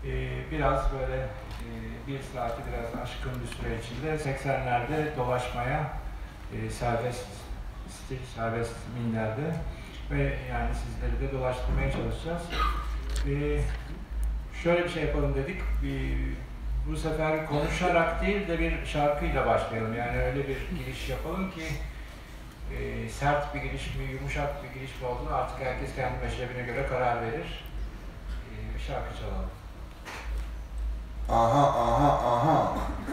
Biraz böyle bir saati biraz aşkın bir süre içinde 80'lerde dolaşmaya serbest stil, serbest minlerde ve yani sizleri de dolaştırmaya çalışacağız. Şöyle bir şey yapalım dedik. Bu sefer konuşarak değil de bir şarkıyla başlayalım. Yani öyle bir giriş yapalım ki sert bir giriş mi, yumuşak bir giriş mi olduğunu artık herkes kendi meşrebine göre karar verir. Bir şarkı çalalım. Aha, aha, aha.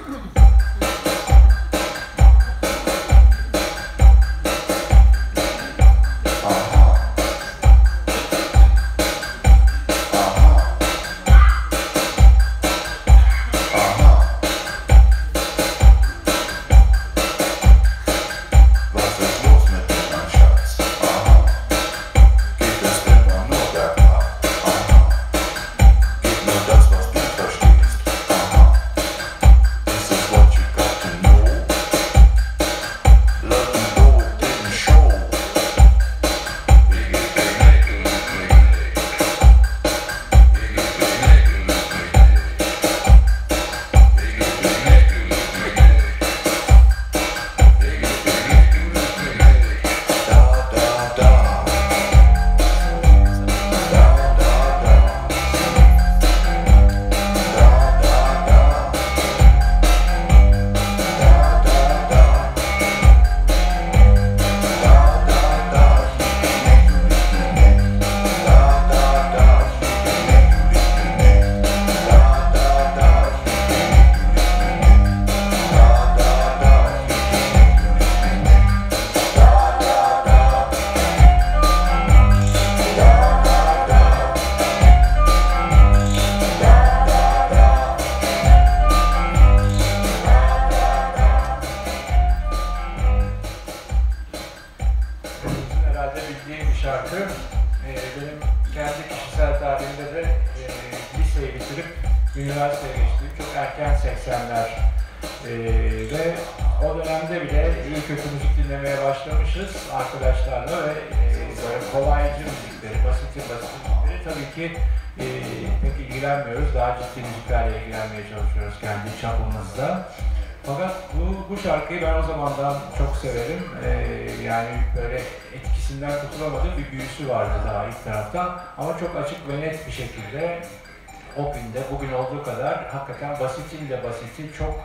Üniversiteye geçtiğim çok erken 80'ler ve o dönemde bile iyi kötü müzik dinlemeye başlamışız arkadaşlarla ve böyle kolaycı müzikleri, basit müzikleri tabii ki pek ilgilenmiyoruz. Daha ciddi müziklerle ilgilenmeye çalışıyoruz kendi çapımızda. Fakat bu şarkıyı ben o zamandan çok severim. Yani böyle etkisinden kurtulamadığım bir büyüsü vardı daha ilk taraftan. Ama çok açık ve net bir şekilde o günde, bugün olduğu kadar hakikaten basitin de basiti çok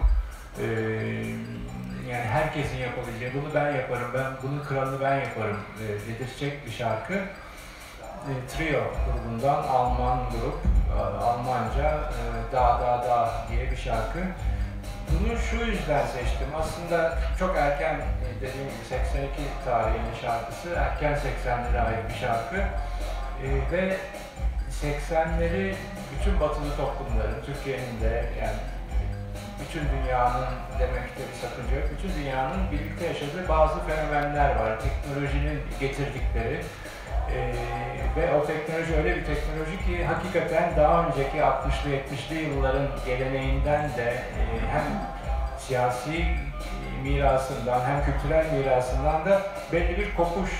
yani herkesin yapabileceği, bunu ben yaparım, bunun kralını ben yaparım dedirtecek bir şarkı. Trio grubundan Alman grup, Almanca Da diye bir şarkı. Bunu şu yüzden seçtim. Aslında çok erken, dediğim gibi 82 tarihinin şarkısı, erken 80'lere ait bir şarkı. Ve 80'leri bütün batılı toplumların, Türkiye'nin de yani bütün dünyanın demekte bir sakınca yok. Bütün dünyanın birlikte yaşadığı bazı fenomenler var. Teknolojinin getirdikleri ve o teknoloji öyle bir teknoloji ki hakikaten daha önceki 60'lı 70'li yılların geleneğinden de hem siyasi mirasından hem kültürel mirasından da belli bir kopuş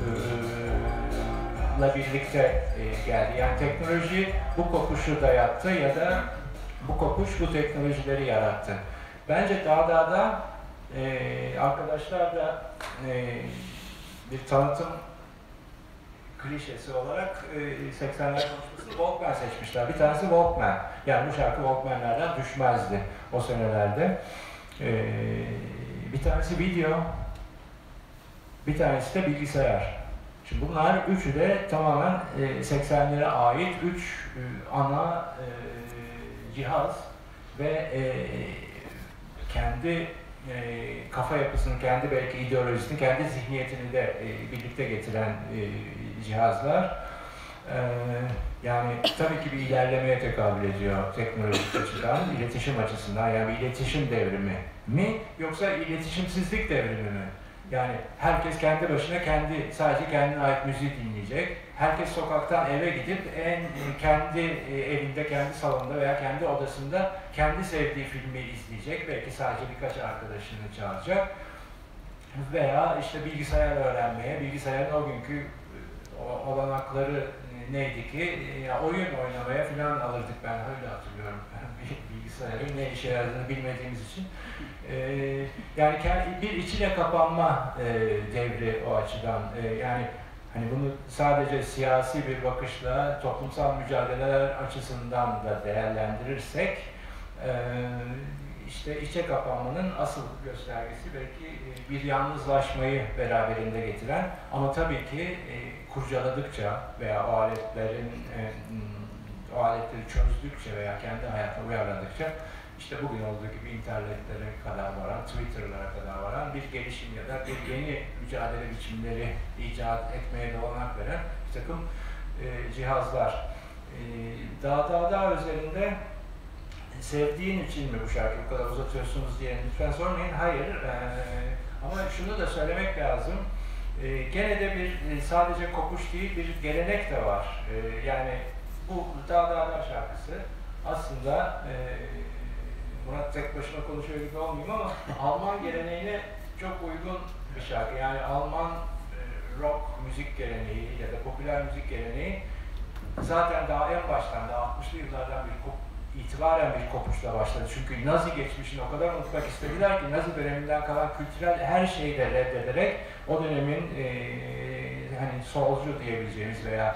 birlikte geldi. Yani teknoloji bu kopuşu dayattı ya da bu kopuş bu teknolojileri yarattı. Bence Dağdağ'da arkadaşlar da bir tanıtım klişesi olarak 80'ler konuşması Walkman seçmişler. Bir tanesi Walkman. Yani bu şarkı Walkman'lerden düşmezdi o senelerde. Bir tanesi video, bir tanesi de bilgisayar. Şimdi bunlar üçü de tamamen 80'lere ait üç ana cihaz ve kendi kafa yapısını, kendi belki ideolojisini, kendi zihniyetini de birlikte getiren cihazlar. Yani tabii ki bir ilerlemeye tekabül ediyor teknolojik açıdan, iletişim açısından. Yani bir iletişim devrimi mi yoksa iletişimsizlik devrimi mi? Yani herkes kendi başına sadece kendine ait müziği dinleyecek. Herkes sokaktan eve gidip kendi evinde, kendi salonunda veya kendi odasında kendi sevdiği filmi izleyecek. Belki sadece birkaç arkadaşını çağıracak. Veya işte bilgisayar öğrenmeye, bilgisayarın o günkü olanakları neydi ki oyun oynamaya falan alırdık, ben öyle hatırlıyorum. Bilgisayarın ne işe yaradığını bilmediğimiz için. Yani bir içine kapanma devri o açıdan. Yani hani bunu sadece siyasi bir bakışla toplumsal mücadeleler açısından da değerlendirirsek işte içe kapanmanın asıl göstergesi belki bir yalnızlaşmayı beraberinde getiren, ama tabii ki kurcaladıkça veya o aletleri çözdükçe veya kendi hayatına uyarladıkça işte bugün olduğu gibi internetlere kadar varan, Twitter'lara kadar varan bir gelişim ya da bir yeni mücadele biçimleri icat etmeye de olanak veren bir takım cihazlar. Dağ üzerinde sevdiğin için mi bu şarkıyı bu kadar uzatıyorsunuz diye lütfen sormayın. Hayır. Ama şunu da söylemek lazım. Gene de bir sadece kopuş değil, bir gelenek de var. Yani bu Dağ şarkısı aslında Murat tek başına konuşuyor gibi olmayayım ama Alman geleneğine çok uygun bir şarkı. Yani Alman rock müzik geleneği ya da popüler müzik geleneği zaten daha en baştan da 60'lı yıllardan itibaren bir kopuşla başladı. Çünkü Nazi geçmişini o kadar unutmak istediler ki Nazi döneminden kalan kültürel her şeyi de reddederek o dönemin hani solcu diyebileceğimiz veya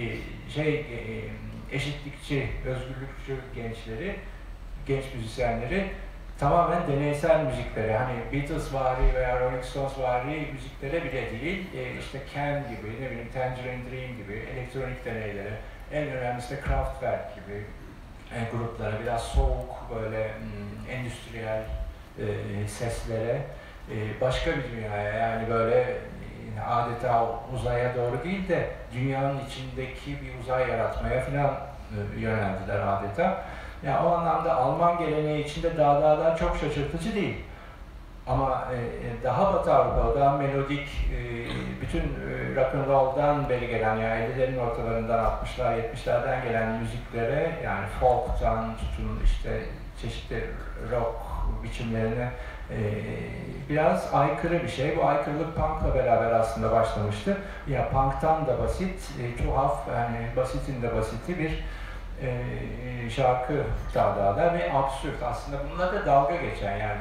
eşitlikçi, özgürlükçü genç müzisyenleri tamamen deneysel müziklere, hani Beatlesvari veya Rolling Stonesvari müziklere bile değil, işte Can gibi, ne bileyim Tangerine Dream gibi elektronik deneylere, en önemlisi de Kraftwerk gibi gruplara, biraz soğuk, böyle endüstriyel seslere, başka bir dünyaya, yani böyle adeta uzaya doğru değil de dünyanın içindeki bir uzay yaratmaya falan yöneldiler adeta. Yani o anlamda Alman geleneği içinde Dağ'dan çok şaşırtıcı değil. Ama daha Batı Avrupalı, daha melodik, bütün rock'n'roll'dan beri gelen, yani 50'lerin ortalarından 60'lar, 70'lerden gelen müziklere, yani folk'tan tutun işte çeşitli rock biçimlerine biraz aykırı bir şey. Bu aykırılık punk'la beraber aslında başlamıştı. Ya punk'tan da basit, tuhaf, yani basitin de basiti bir şarkı Dağ'da ve absürt. Aslında bununla da dalga geçen, yani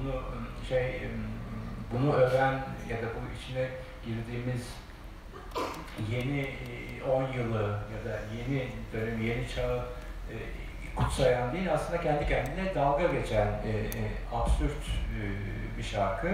bunu öven ya da bu içine girdiğimiz yeni 10 yılı ya da yeni dönemi, yeni çağı kutsayan değil, aslında kendi kendine dalga geçen absürt bir şarkı.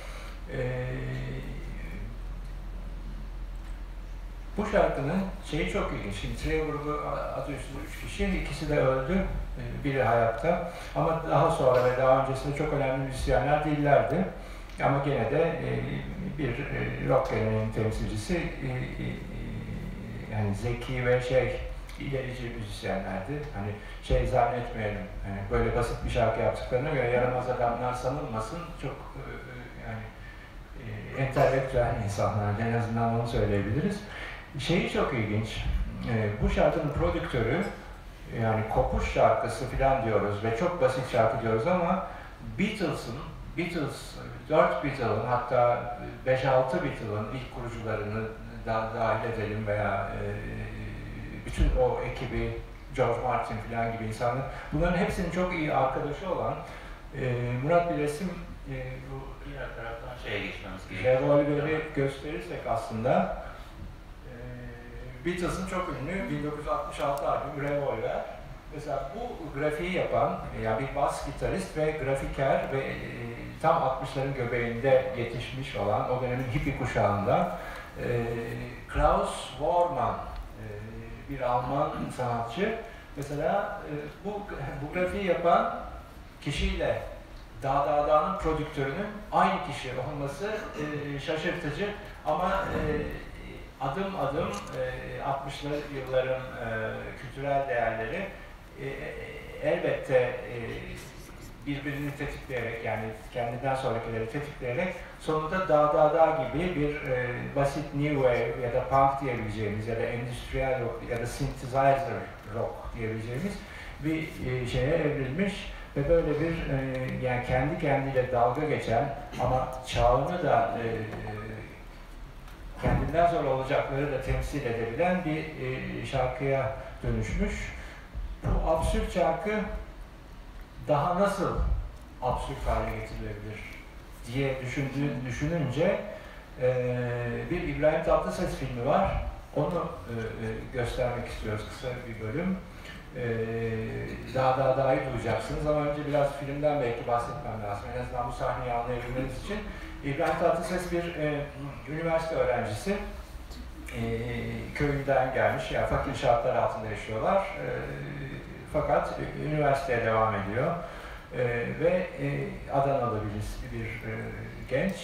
Bu şarkının şeyi çok ilginç. Şimdi Trio grubu adı üstünde 3 kişi, ikisi de öldü, biri hayatta. Ama daha sonra ve daha öncesinde çok önemli müzisyenler değillerdi. Ama gene de bir rock geleneğinin temsilcisi, yani zeki ve ilerici müzisyenlerdi. Hani zannetmeyelim, yani böyle basit bir şarkı yaptıklarına göre yaramaz adamlar sanılmasın, çok yani entelektüel insanlar, en azından onu söyleyebiliriz. Şeyi çok ilginç, bu şarkının prodüktörü, yani kopuş şarkısı falan diyoruz ve çok basit şarkı diyoruz ama Beatles, 4 Beatles'ın, hatta 5-6 Beatles'ın ilk kurucularını dahil edelim veya bütün o ekibi, George Martin falan gibi insanlar, bunların hepsinin çok iyi arkadaşı olan Murat Bilesim, bu diğer taraftan geçmemiz gerekiyor. revolveri gösterirsek aslında Beatles'ın çok ünlü 1966 albümü Revolver. Mesela bu grafiği yapan, yani bir bas gitarist ve grafiker ve tam 60'ların göbeğinde yetişmiş olan, o dönemin hippie kuşağında Klaus Voormann, bir Alman sanatçı. Mesela bu grafiği yapan kişiyle Dağ'ın prodüktörünün aynı kişi olması şaşırtıcı ama adım adım 60'lı yılların kültürel değerleri elbette birbirini tetikleyerek, yani kendinden sonrakileri tetikleyerek sonunda Dağ gibi bir basit new wave ya da punk diyebileceğimiz ya da endüstriyel rock ya da synthesizer rock diyebileceğimiz bir şeye evrilmiş ve böyle bir yani kendi kendiyle dalga geçen ama çağını da kendinden sonra olacakları da temsil edebilen bir şarkıya dönüşmüş. Bu absürt şarkı daha nasıl absürt hale getirilebilir diye düşününce bir İbrahim Tatlıses filmi var. Onu göstermek istiyoruz, kısa bir bölüm. Daha iyi duyacaksınız ama önce biraz filmden belki bahsetmem lazım. En azından bu sahneyi anlayabilmeniz için. İbrahim Tatlıses bir üniversite öğrencisi. Köyünden gelmiş, yani fakir şartlar altında yaşıyorlar. Fakat üniversiteye devam ediyor. Ve Adanalı bir genç.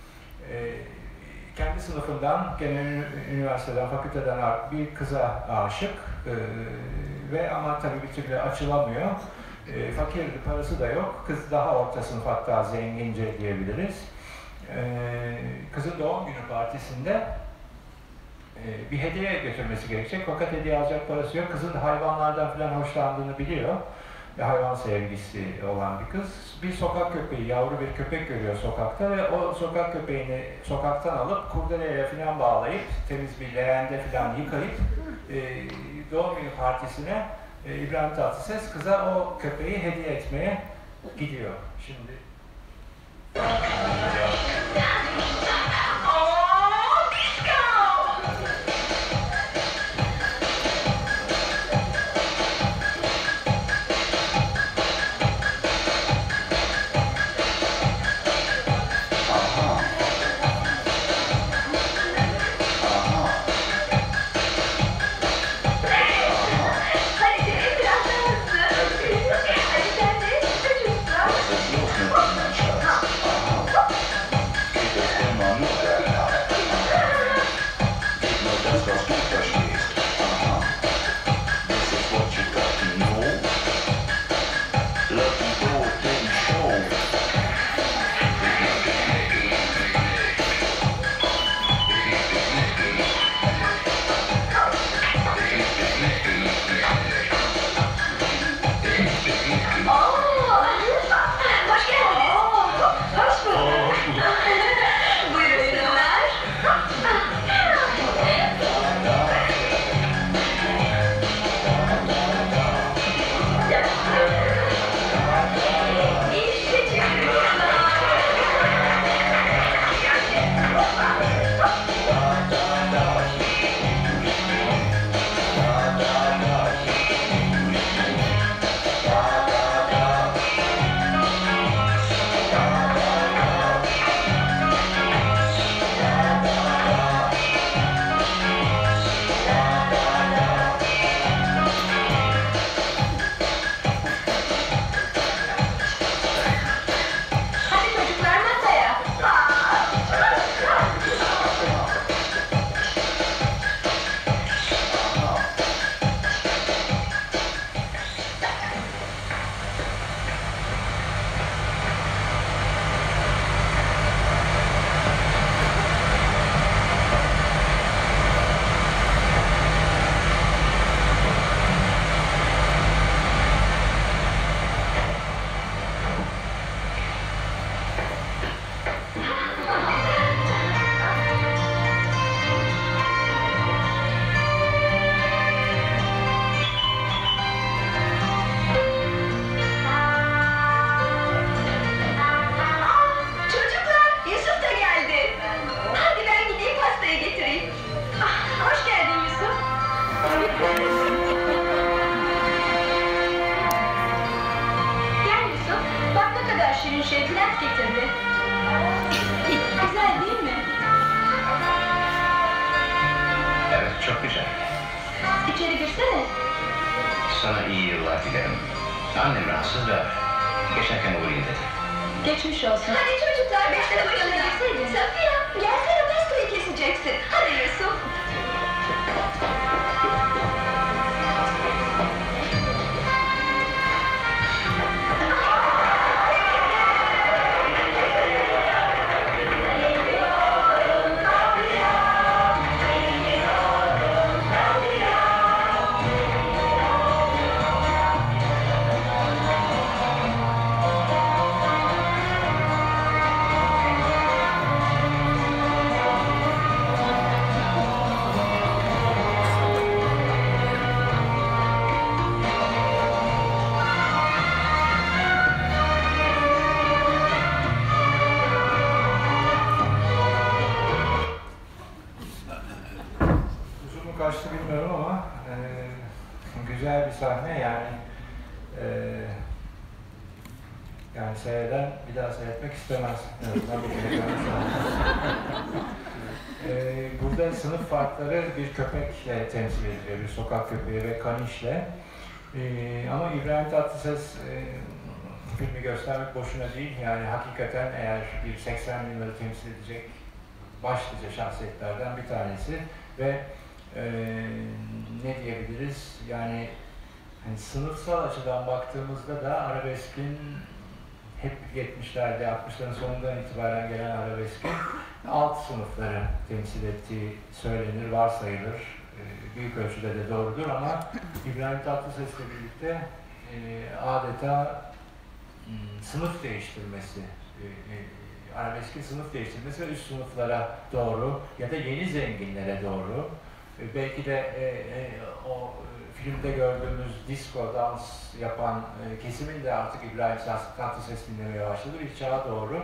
Kendi sınıfından, gene üniversiteden, fakülteden bir kıza aşık ve ama tabii bir türlü açılamıyor. Fakirdi, parası da yok. Kız daha orta sınıf, hatta zengince diyebiliriz. Kızın doğum günü partisinde bir hediye götürmesi gerekecek fakat hediye alacak parası yok. Kızın hayvanlardan falan hoşlandığını biliyor. Hayvan sevgisi olan bir kız. Bir sokak köpeği, yavru bir köpek görüyor sokakta ve o sokak köpeğini sokaktan alıp kurdeleyle falan bağlayıp temiz bir leğende falan yıkayıp doğum günü partisine İbrahim Tatlıses kıza o köpeği hediye etmeye gidiyor. Şimdi Sana iyi yıllar dilerim. Annem rahatsız da geçerken uğrayayım dedi. Geçmiş olsun. Hadi çocuklar 5 dakika yanına girseydin. Safiye gelsene pastayı keseceksin. Hadi Yusuf. sahne yani yani seyreden bir daha seyretmek istemez. Burada sınıf farkları bir köpekle temsil ediliyor, bir sokak köpeği ve kanişle. Ama İbrahim Tatlıses filmi göstermek boşuna değil. Yani hakikaten eğer bir 80 yılları temsil edecek başlıca şahsiyetlerden bir tanesi ve ne diyebiliriz? Yani sınıfsal açıdan baktığımızda da arabeskin hep 70'lerde, 60'ların sonundan itibaren gelen arabeskin alt sınıfları temsil ettiği söylenir, varsayılır. Büyük ölçüde de doğrudur ama İbrahim Tatlıses'le birlikte adeta sınıf değiştirmesi, arabeskin sınıf değiştirmesi ve üst sınıflara doğru ya da yeni zenginlere doğru belki de o filmde gördüğümüz disco, dans yapan kesimin de artık İbrahim Tatlıses dinlemeye başladı. Bir çağa doğru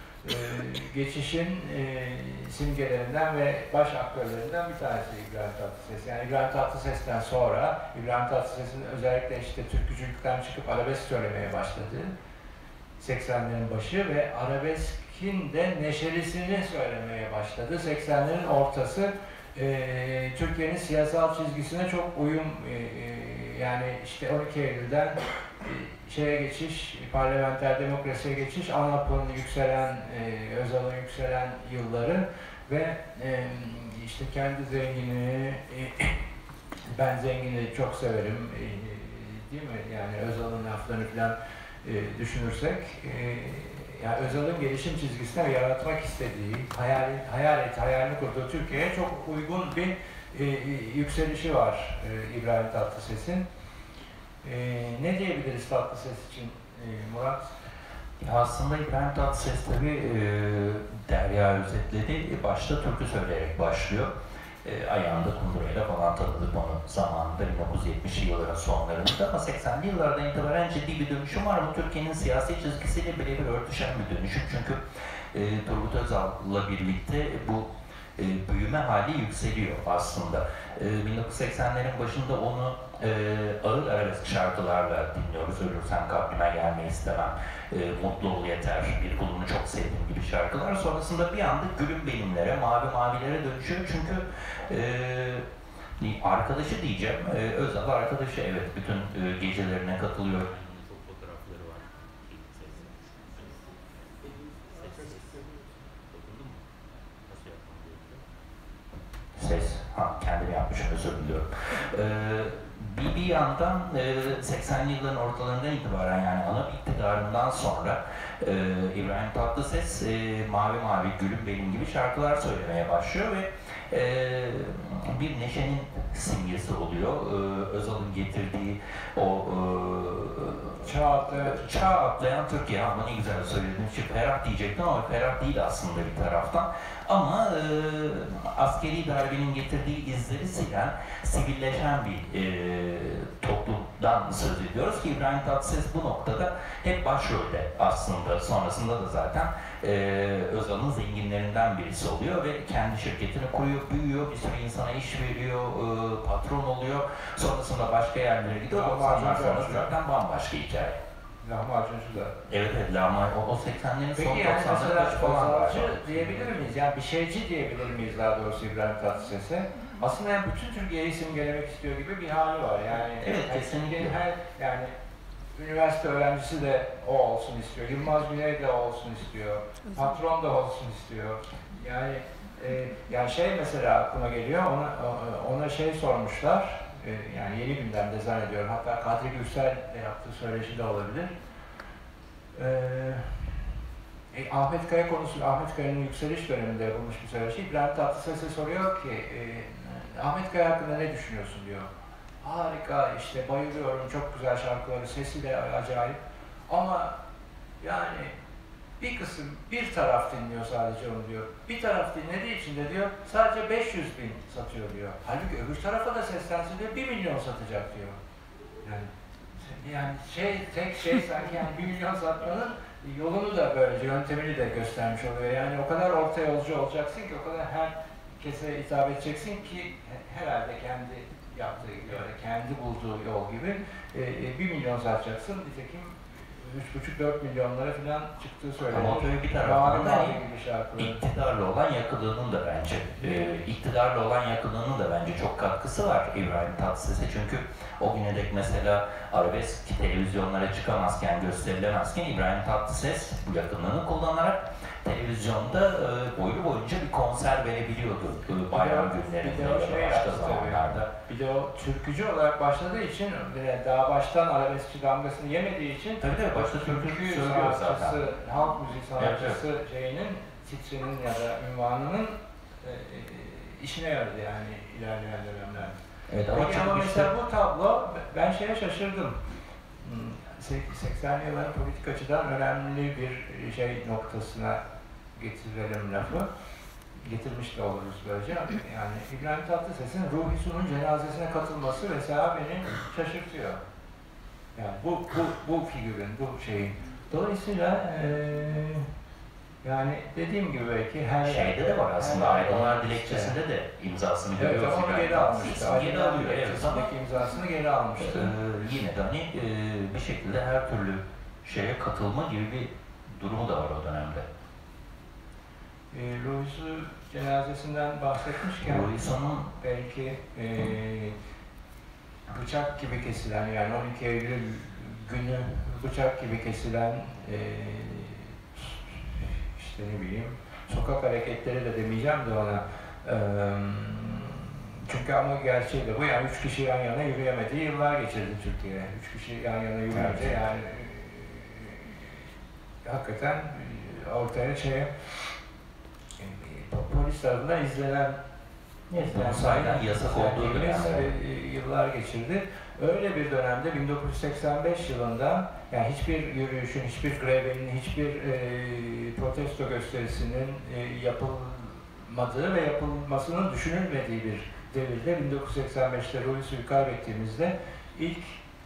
geçişin simgelerinden ve baş aktörlerinden bir tanesi İbrahim Tatlıses. Yani İbrahim Tatlıses'ten sonra, İbrahim Tatlıses'in özellikle işte türkücülükten çıkıp arabesk söylemeye başladı. 80'lerin başı ve arabeskin de neşelisini söylemeye başladı. 80'lerin ortası Türkiye'nin siyasal çizgisine çok uyum, yani işte 12 Eylül'den şeye geçiş, parlamenter demokrasiye geçiş, ANAP'ın yükselen, Özal'ın yükselen yılları ve işte kendi zenginliği, ben zengini çok severim, değil mi? Yani Özal'ın laflarını falan düşünürsek, yani Özal'ın gelişim çizgisine yaratmak istediği, hayalini kurduğu Türkiye'ye çok uygun bir yükselişi var İbrahim Tatlıses'in. Ne diyebiliriz Tatlıses için Murat? Aslında İbrahim Tatlıses tabii Derya özetledi. Başta türkü söyleyerek başlıyor. Ayağında kundurayla falan tanıdık onu zamanında 1970'li yılların sonlarında ama 80'li yıllardan itibaren ciddi bir dönüşüm var. Bu Türkiye'nin siyasi çizgisiyle birebir örtüşen bir dönüşüm. Çünkü Turgut Özal'la birlikte bu büyüme hali yükseliyor aslında. 1980'lerin başında onu ağır arabesk şarkılarla dinliyoruz. Ölürsem kabrime gelmeyi istemem, mutlu ol yeter, bir kulunu çok sevdim gibi şarkılar. Sonrasında bir anda Gülüm Benimlere, Mavi Mavilere dönüşüyor. Çünkü arkadaşı diyeceğim, Özal arkadaşı evet bütün gecelerine katılıyor. Çok fotoğrafları var. Ses, kendim yapmışım, özür diliyorum. Bir yandan 80'li yılların ortalarından itibaren yani ana iktidarından sonra İbrahim Tatlıses Mavi Mavi Gülüm Benim gibi şarkılar söylemeye başlıyor ve bir neşenin simgesi oluyor. Özal'ın getirdiği o çağ atlayan Türkiye, ama ne güzel söyledin. Şimdi ferah diyecektim ama ferah değil aslında bir taraftan. Ama askeri darbenin getirdiği izleri silen, sivilleşen bir toplumdan söz ediyoruz ki İbrahim Tatlıses bu noktada hep başrolde aslında. Sonrasında da zaten Özal'ın zenginlerinden birisi oluyor ve kendi şirketini kuruyor, büyüyor, bir sürü insana iş veriyor, patron oluyor. Sonrasında başka yerlere gidiyor. Ondan sonra zaten bambaşka hikaye. Lahmacuncu da. Evet, o 80'lerin son 90'ların başı falan var. Diyebilir miyiz? Yani bir şeyci diyebilir miyiz daha doğrusu İbrahim Tatlıses'e? Aslında yani bütün Türkiye'yi simgelemek istiyor gibi bir hali var. Yani evet, kesinlikle. Yani üniversite öğrencisi de o olsun istiyor, Yılmaz Güney de o olsun istiyor, patron da olsun istiyor. Yani şey mesela aklıma geliyor, ona şey sormuşlar, yani Yeni Gündem'de zannediyorum, hatta Kadri Gürsel de yaptığı söyleşi de olabilir. Ahmet Kaya konusu, Ahmet Kaya'nın yükseliş döneminde yapılmış bir söyleşi. İbrahim Tatlıses'e soruyor ki, Ahmet Kaya hakkında ne düşünüyorsun diyor. Harika, işte bayılıyorum, çok güzel şarkıları, sesi de acayip. Ama yani bir taraf dinliyor sadece onu diyor. Bir taraf dinlediği için de diyor, sadece 500 bin satıyor diyor. Halbuki öbür tarafa da seslensin diyor, 1 milyon satacak diyor. Yani tek şey sanki yani 1 milyon satmanın yolunu da böylece, yöntemini de göstermiş oluyor. Yani o kadar orta yolcu olacaksın ki, o kadar herkese hitap edeceksin ki herhalde kendi yaptığı gibi, öyle kendi bulduğu yol gibi 1 milyon satacaksın. Nitekim 3,5-4 milyonlara falan çıktığı söyleniyor. Ama böyle bir taraftan da gibi şarkıları. iktidarlı olan yakınlığının da bence, iktidarlı olan yakınlığının da bence çok katkısı var İbrahim Tatlıses'e. Çünkü o güne dek mesela arabesk televizyonlara çıkamazken, gösterilemezken İbrahim Tatlıses bu yakınlığını kullanarak televizyonda boylu boyunca bir konser verebiliyordu bayram günlerinde ya da başka zamanlarda. Bir de o türkücü olarak başladığı için, daha baştan arabeskçi damgasını yemediği için Tabii başta türkü söylüyor zaten. Halk müziği sanatçısı şeyinin, titrinin ya da ünvanının işine yaradı yani ilerleyen dönemlerde. Evet, ama mesela bu tablo, ben şeye şaşırdım. 80'li yılların politik açıdan önemli bir şey noktasına getirelim lafı. Getirmiş de oluruz böylece. Yani İbrahim Tatlıses'in Ruhi Su'nun cenazesine katılması mesela beni şaşırtıyor. Yani bu figürün, bu şeyin. Dolayısıyla yani dediğim gibi belki her şeyde de var aslında, Aydınlar Dilekçesi'nde de imzasını görüyoruz. Evet, ama geri almıştı. Geri alıyor, evet. Ama imzasını geri almıştı. Yine de hani bir şekilde her türlü şeye katılma gibi bir durumu da var o dönemde. Ruhi Su cenazesinden bahsetmişken Ruhi Su'nun belki bıçak gibi kesilen, yani 12 Eylül günü bıçak gibi kesilen işte ne bileyim, sokak hareketleri de demeyeceğim de ona. Çünkü ama gerçeği de bu, yani 3 kişi yan yana yürüyemediği yıllar geçirdi Türkiye. 3 kişi yan yana yürüyünce yani hakikaten ortaya polis tarafından izlenen sayeden yasak olduğu dönemde yıllar geçirdi. Öyle bir dönemde 1985 yılında yani hiçbir yürüyüşün, hiçbir grevenin, hiçbir protesto gösterisinin yapılmadığı ve yapılmasının düşünülmediği bir devirde 1985'te Ruhi Su'yu kaybettiğimizde ilk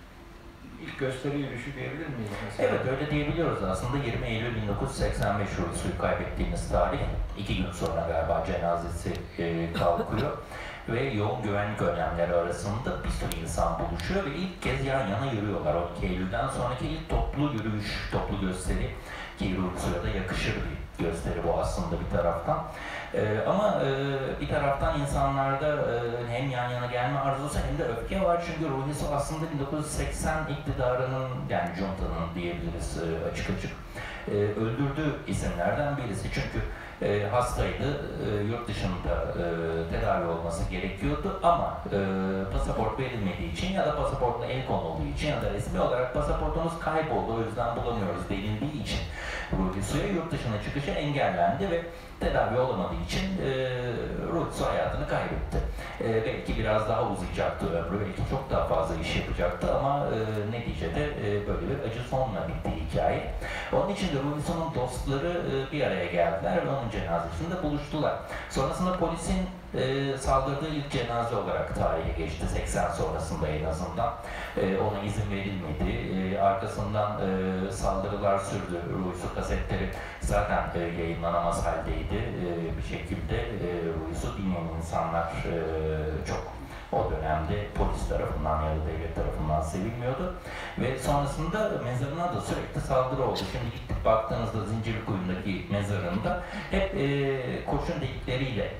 gösteri yürüyüşü diyebilir miyiz mesela? Evet, öyle diyebiliyoruz aslında. 20 Eylül 1985 Ruhi Su'yu kaybettiğimiz tarih. 2 gün sonra galiba cenazesi kalkıyor. Ve yoğun güvenlik önlemleri arasında bir sürü insan buluşuyor ve ilk kez yan yana yürüyorlar. 12 Eylül'den sonraki ilk toplu yürüyüş, toplu gösteri ki Ruhi Su'ya da yakışır bir gösteri bu aslında bir taraftan. Ama bir taraftan insanlarda hem yan yana gelme arzusu hem de öfke var. Çünkü Ruhi Su aslında 1980 iktidarının, yani Junta'nın diyebiliriz açık açık, öldürdüğü isimlerden birisi. Çünkü hastaydı, yurt dışında tedavi olması gerekiyordu ama pasaport verilmediği için ya da pasaportuna el konulduğu için ya da resmi olarak pasaportunuz kayboldu, o yüzden bulamıyoruz denildiği için Ruhi Su'ya yurt dışına çıkışı engellendi ve tedavi olamadığı için Ruhi Su hayatını kaybetti. Belki biraz daha uzayacaktı ömrü, belki çok daha fazla iş yapacaktı ama neticede böyle bir acı sonla bitti hikaye. Onun için de Ruhi Su'nun dostları bir araya geldiler ve onun cenazesinde buluştular. Sonrasında polisin saldırdığı ilk cenaze olarak tarihe geçti, 80 sonrasında en azından. Ona izin verilmedi. Arkasından saldırılar sürdü. Ruhi Su kasetleri zaten yayınlanamaz haldeydi. Bir şekilde Ruhi Su dinleyen insanlar çok o dönemde polis tarafından ya da devlet tarafından sevilmiyordu. Ve sonrasında mezarına da sürekli saldırı oldu. Şimdi gittik baktığınızda Zincirlikuyu'ndaki mezarında hep kurşun delikleriyle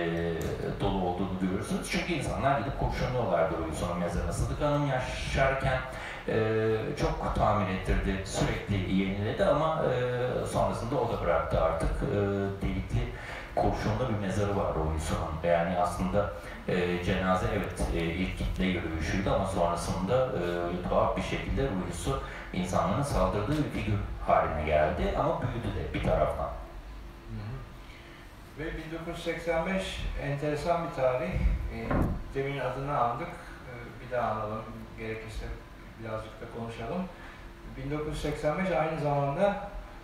dolu olduğunu görürsünüz. Çünkü insanlar gidip kurşunluyorlardı Ruhi Su'nun mezarına. Sıdık Hanım yaşarken çok tamir ettirdi, sürekli yeniledi ama sonrasında o da bıraktı artık. Delikli, kurşunlu bir mezarı var Ruhi Su'nun. Yani aslında cenaze evet ilk kitle yürüyüşüydü ama sonrasında tuhaf bir şekilde Ruhi Su insanların saldırdığı bir figür haline geldi ama büyüdü de bir taraftan. Ve 1985 enteresan bir tarih. Demin adını andık, bir daha analım, gerekirse birazcık da konuşalım. 1985 aynı zamanda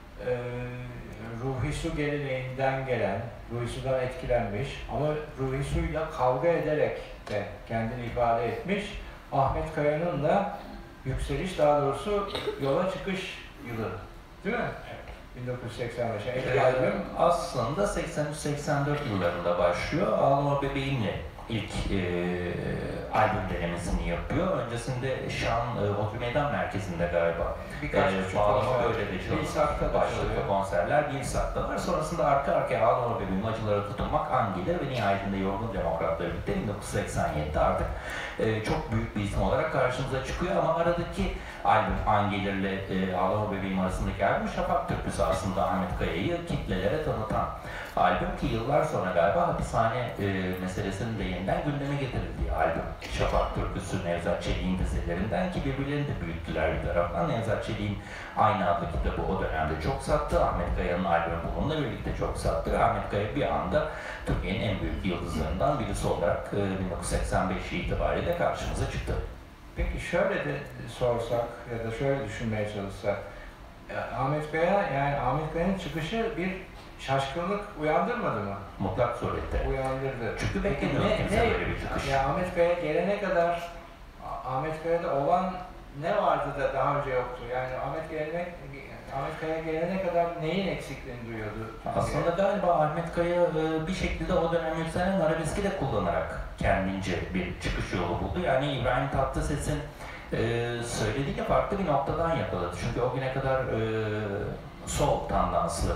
Ruhi Su geleneğinden gelen, Ruhi Su'dan etkilenmiş ama Ruhi Su'yla kavga ederek de kendini ifade etmiş Ahmet Kaya'nın da yükseliş, daha doğrusu yola çıkış yılı, değil mi? 1985'e aslında 83-84 yıllarında başlıyor. Ağlama Bebeğimle ilk albüm denemesini yapıyor. Öncesinde Şan Hodri Meydan Merkezi'nde galiba bağlama böyle de çalıyor. Başlıklı konserler Bilsak'ta var. Sonrasında arka arkaya Ağlama Bebeğim, Acılara Tutunmak, Angiler ve nihayetinde Yorgun Demokratları bitti. 1987'de artık çok büyük bir isim olarak karşımıza çıkıyor ama aradaki albüm Angiler ile Ağlama Bebeğim arasındaki albüm Şafak Türküsü aslında Ahmet Kaya'yı kitlelere tanıtan albüm ki yıllar sonra galiba hapishane meselesinin de yeniden gündeme getirildiği albüm. Şafak Türküsü Nevzat Çelik'in dizelerinden ki birbirlerini de büyüttüler bir taraftan. Nevzat Çelik'in aynı adlı kitabı o dönemde çok sattı. Ahmet Kaya'nın albümü bununla birlikte çok sattı. Ahmet Kaya bir anda Türkiye'nin en büyük yıldızlarından birisi olarak 1985 itibariyle karşımıza çıktı. Peki şöyle de sorsak ya da şöyle düşünmeye çalışsak, Ahmet Kaya, yani Ahmet Kaya'nın çıkışı bir şaşkınlık uyandırmadı mı? Mutlak surette. Uyandırdı. Çünkü beklemiyordu kimse böyle bir çıkış. Ya Ahmet Kaya gelene kadar Ahmet Kaya'da olan ne vardı da daha önce yoktu? Yani Ahmet Kaya gelene kadar neyin eksikliğini duyuyordu? Aslında galiba Ahmet Kaya bir şekilde o dönem yükselen arabeski de kullanarak kendince bir çıkış yolu buldu. Yani İbrahim Tatlıses'in söylediği farklı bir noktadan yakaladı. Çünkü o güne kadar soul tandanslı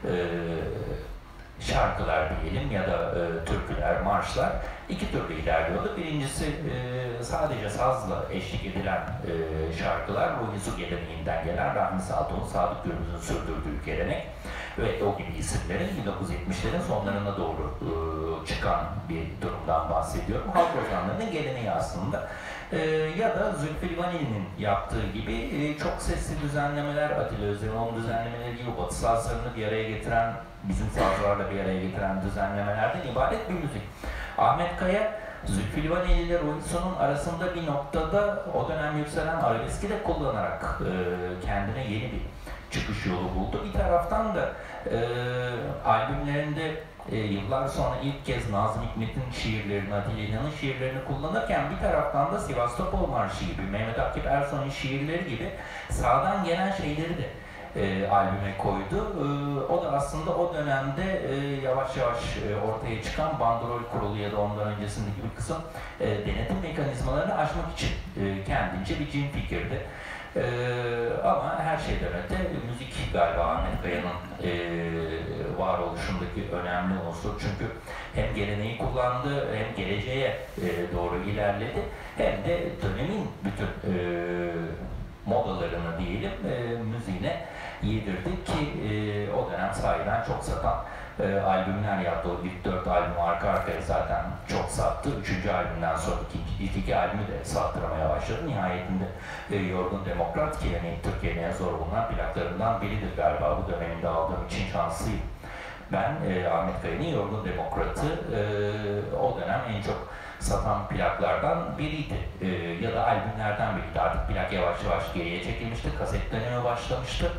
şarkılar diyelim ya da türküler, marşlar iki türlü ilerliyordu. Birincisi sadece sazla eşlik edilen şarkılar, Ruhi Su geleneğinden gelen Rahmi Saltuğ'un, Sadık Gürbüz'ün sürdürdüğü gelenek ve o gibi isimlerin 1970'lerin sonlarına doğru çıkan bir durumdan bahsediyorum. Halk ozanlarının geleneği aslında. Ya da Zülfü Livaneli'nin yaptığı gibi çok sesli düzenlemeler, Atilla Özdemir düzenlemeleri gibi Batı sazlarını bir araya getiren, bizim sazlarla bir araya getiren düzenlemelerden ibaret bir müzik. Ahmet Kaya, Zülfü Livaneli ile Ruhi Su'nun arasında bir noktada o dönem yükselen arabeski de kullanarak kendine yeni bir çıkış yolu buldu. Bir taraftan da albümlerinde yıllar sonra ilk kez Nazım Hikmet'in şiirlerini, Atilla İlhan'ın şiirlerini kullanırken bir taraftan da Sivastopol Marşı gibi, Mehmet Akif Ersoy'un şiirleri gibi sağdan gelen şeyleri de albüme koydu. O da aslında o dönemde yavaş yavaş ortaya çıkan bandrol kurulu ya da ondan öncesindeki bir kısım denetim mekanizmalarını aşmak için kendince bir cin fikirdi. Ama her şeyden öte müzik galiba Ahmet Kaya'nın varoluşundaki önemli unsur. Çünkü hem geleneği kullandı, hem geleceğe doğru ilerledi, hem de dönemin bütün modalarını diyelim müziğine yedirdi ki o dönem sahiden çok satan albümler yaptı. O ilk 4 albümü arka arkaya zaten çok sattı. 3. albümden sonra ilk iki albümü de sattıramaya başladı. Nihayetinde Yorgun Demokrat ki yani Türkiye'nin en zor bulunan plaklarından biridir galiba. Bu döneminde aldığım için şanslıyım. Ben Ahmet Kaya'nın Yorgun Demokrat'ı o dönem en çok satan plaklardan biriydi. Ya da albümlerden biriydi. Artık plak yavaş yavaş geriye çekilmişti. Kaset dönemi başlamıştı.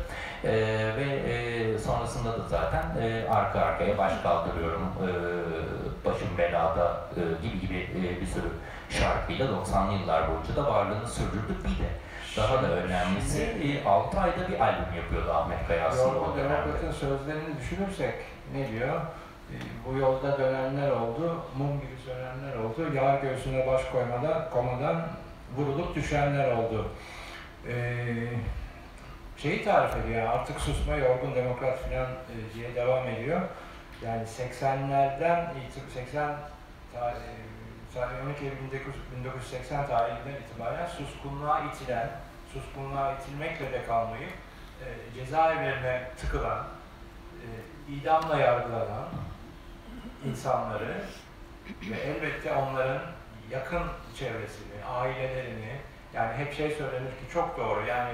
Ve sonrasında da zaten arka arkaya baş kaldırıyorum, başım belada gibi bir sürü şarkıyla 90'lı yıllar boyunca da varlığını sürdürdü. Bir de daha da önemlisi 6 ayda bir albüm yapıyordu Ahmet Kaya aslında o dönemde. Demokrat'ın sözlerini düşünürsek ne diyor? Bu yolda dönenler oldu, mum gibi sönenler oldu, yar göğsüne baş komadan vurulup düşenler oldu. Şeyi tarif ediyor, artık susma, yorgun demokrat filan diye devam ediyor. Yani 80'lerden, 12 Eylül 1980 tarihinden itibaren suskunluğa itilmekle de kalmayıp cezaevlerine tıkılan, idamla yargılanan insanları ve elbette onların yakın çevresini, ailelerini, yani hep şey söylenir ki çok doğru, yani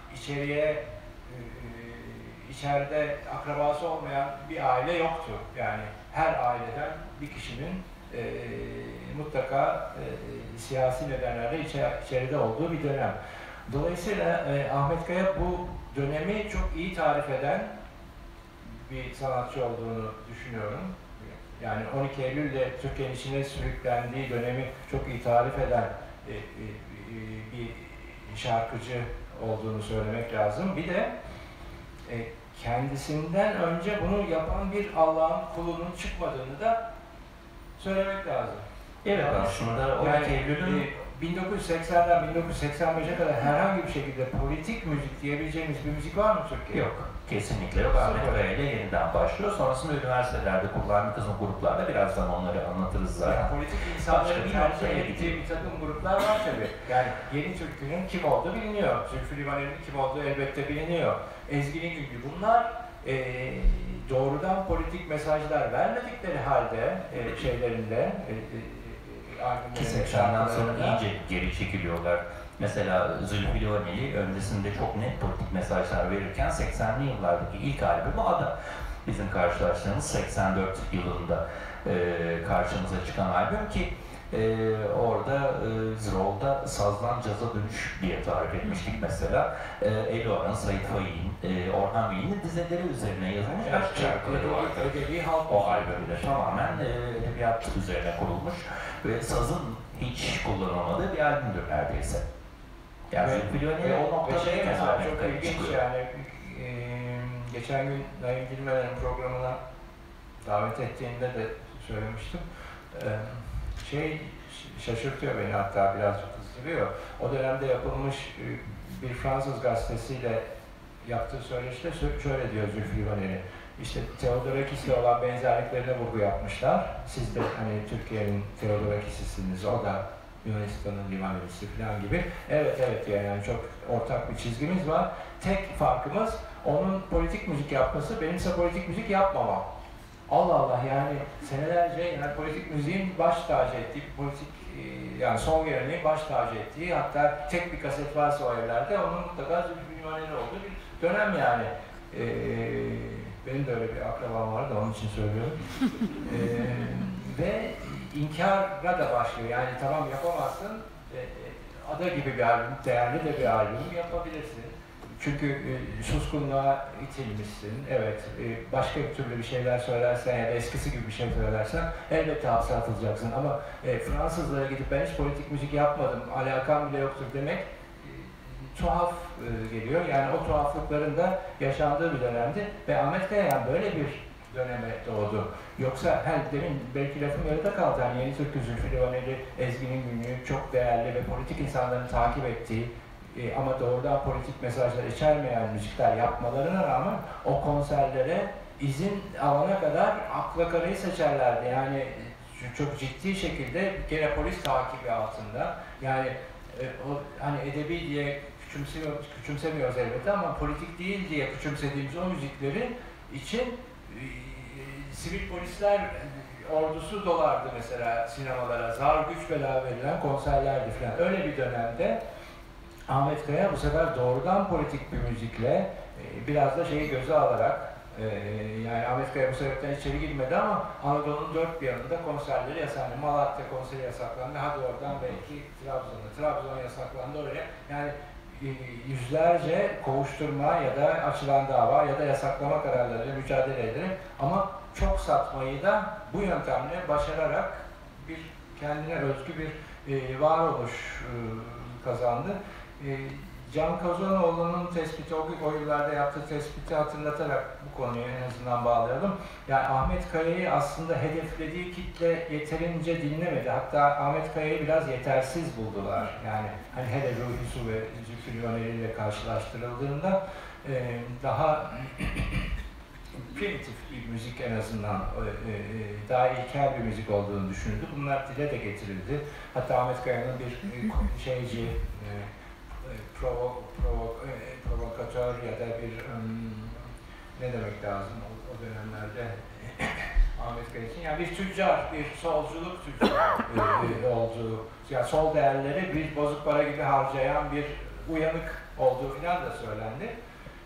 içeride akrabası olmayan bir aile yoktu. Yani her aileden bir kişinin mutlaka siyasi nedenlerle içeride olduğu bir dönem. Dolayısıyla Ahmet Kaya bu dönemi çok iyi tarif eden bir sanatçı olduğunu düşünüyorum. Yani 12 Eylül'de Türkiye'nin içine sürüklendiği dönemi çok iyi tarif eden bir şarkıcı olduğunu söylemek lazım. Bir de kendisinden önce bunu yapan bir Allah'ın kulunun çıkmadığını da söylemek lazım. Evet, aslında 12 Yani Eylül'ün 1980'den 1985'e kadar herhangi bir şekilde politik müzik diyebileceğimiz bir müzik var mı Türkiye'de? yok. Kesinlikle yok. Ahmet Kaya ile yeniden başlıyor. Sonrasında üniversitelerde kurulan bir kısım gruplarda birazdan onları anlatırız zaten. Yani politik insanların Başka bir tercih noktaya ettiği gidiyor. bir takım gruplar var tabii. Yani Yeni Türkü'nün kim olduğu biliniyor. Zülfü Livaneli'nin kim olduğu elbette biliniyor. Ezgi'nin gibi bunlar doğrudan politik mesajlar vermedikleri halde şeylerinde Ki 80'den sonra iyice geri çekiliyorlar. Mesela Zülfü Livaneli öncesinde çok net politik mesajlar verirken 80'li yıllardaki ilk albümü Ada. Bizim karşılaştığımız 84 yılında karşımıza çıkan albüm ki orada Zrol'da sazdan caza dönüş diye tarif etmiştik mesela. Eloğlan, Sait Faik'in, Orhan Veli'nin dizeleri üzerine yazılmış aşk şarkıları var. Ödevi halk O albümde tamamen edebiyat üzerine kurulmuş ve sazın hiç kullanılmadığı bir albümdür neredeyse. Yani Zülfü Livaneli o noktada şey mesela çok Ahmet ilginç çıkıyor. yani geçen gün Naim Dilmen'in programına davet ettiğinde de söylemiştim. Şaşırtıyor beni, hatta birazcık kızdırıyor. O dönemde yapılmış bir Fransız gazetesiyle yaptığı söyleşide şöyle diyor Zülfü Livaneli. İşte Theodorakis'le olan benzerliklerine vurgu yapmışlar. Siz de hani Türkiye'nin Theodorakis'isiniz, o da Yunanistan'ın Livanelisi falan gibi. Evet yani çok ortak bir çizgimiz var. Tek farkımız onun politik müzik yapması, benimse politik müzik yapmamam. Allah Allah, yani senelerce yani politik müziğin baş tacı ettiği, politik yani son geleneğin baş tacı ettiği, hatta tek bir kaset varsa o evlerde onun mutlaka Zülfü Livaneli olduğu bir dönem yani. Benim de öyle bir akrabam vardı, onun için söylüyorum. Ve inkara da başlıyor, yani tamam yapamazsın, Ada gibi bir albüm, değerli de bir albüm yapabilirsin. Çünkü suskunluğa itilmişsin, evet, başka bir türlü bir şeyler söylersen ya da eskisi gibi bir şey söylersen elbette hapse atılacaksın. Ama Fransızlara gidip ben hiç politik müzik yapmadım, alakam bile yoktur demek tuhaf geliyor. Yani o tuhaflıkların da yaşandığı bir dönemdi ve Ahmet Kaya böyle bir döneme doğdu. Yoksa demin belki lafım yarıda kaldı. Yani Yeni Türkü, Zülfü Livaneli, Ezgi'nin Günlüğü çok değerli ve politik insanların takip ettiği ama doğrudan politik mesajlar içermeyen müzikler yapmalarına rağmen o konserlere izin alana kadar akla karayı seçerlerdi. Yani çok ciddi şekilde gene polis takibi altında. Yani hani edebi diye küçümsemiyoruz elbette ama politik değil diye küçümsediğimiz o müziklerin için sivil polisler ordusu dolardı mesela sinemalara, zar güç bela verilen konserlerdi falan. Öyle bir dönemde Ahmet Kaya bu sefer doğrudan politik bir müzikle biraz da şeyi göze alarak yani Ahmet Kaya bu sebepten içeri girmedi ama Anadolu'nun dört bir yanında konserleri yasaklandı. Malatya konseri yasaklandı. Hadi oradan belki Trabzon yasaklandı oraya. Yani yüzlerce kovuşturma ya da açılan dava ya da yasaklama kararlarıyla mücadele ederek ama çok satmayı da bu yöntemle başararak bir kendine özgü bir varoluş kazandı. Can Kozanoğlu'nun tespiti, o yıllarda yaptığı tespiti hatırlatarak bu konuyu en azından bağlayalım. Yani Ahmet Kaya'yı aslında hedeflediği kitle yeterince dinlemedi. Hatta Ahmet Kaya'yı biraz yetersiz buldular. Yani hani hele Ruhi Su ve Zülfü Livaneli ile karşılaştırıldığında daha primitif bir müzik, en azından daha ilkel bir müzik olduğunu düşünüldü. Bunlar dile de getirildi. Hatta Ahmet Kaya'nın bir şeyci, provokatör ya da bir ne demek lazım o dönemlerde Ahmet Kaya için, yani bir tüccar, bir solculuk tüccarı olduğu, yani sol değerleri bir bozuk para gibi harcayan bir uyanık olduğu falan da söylendi.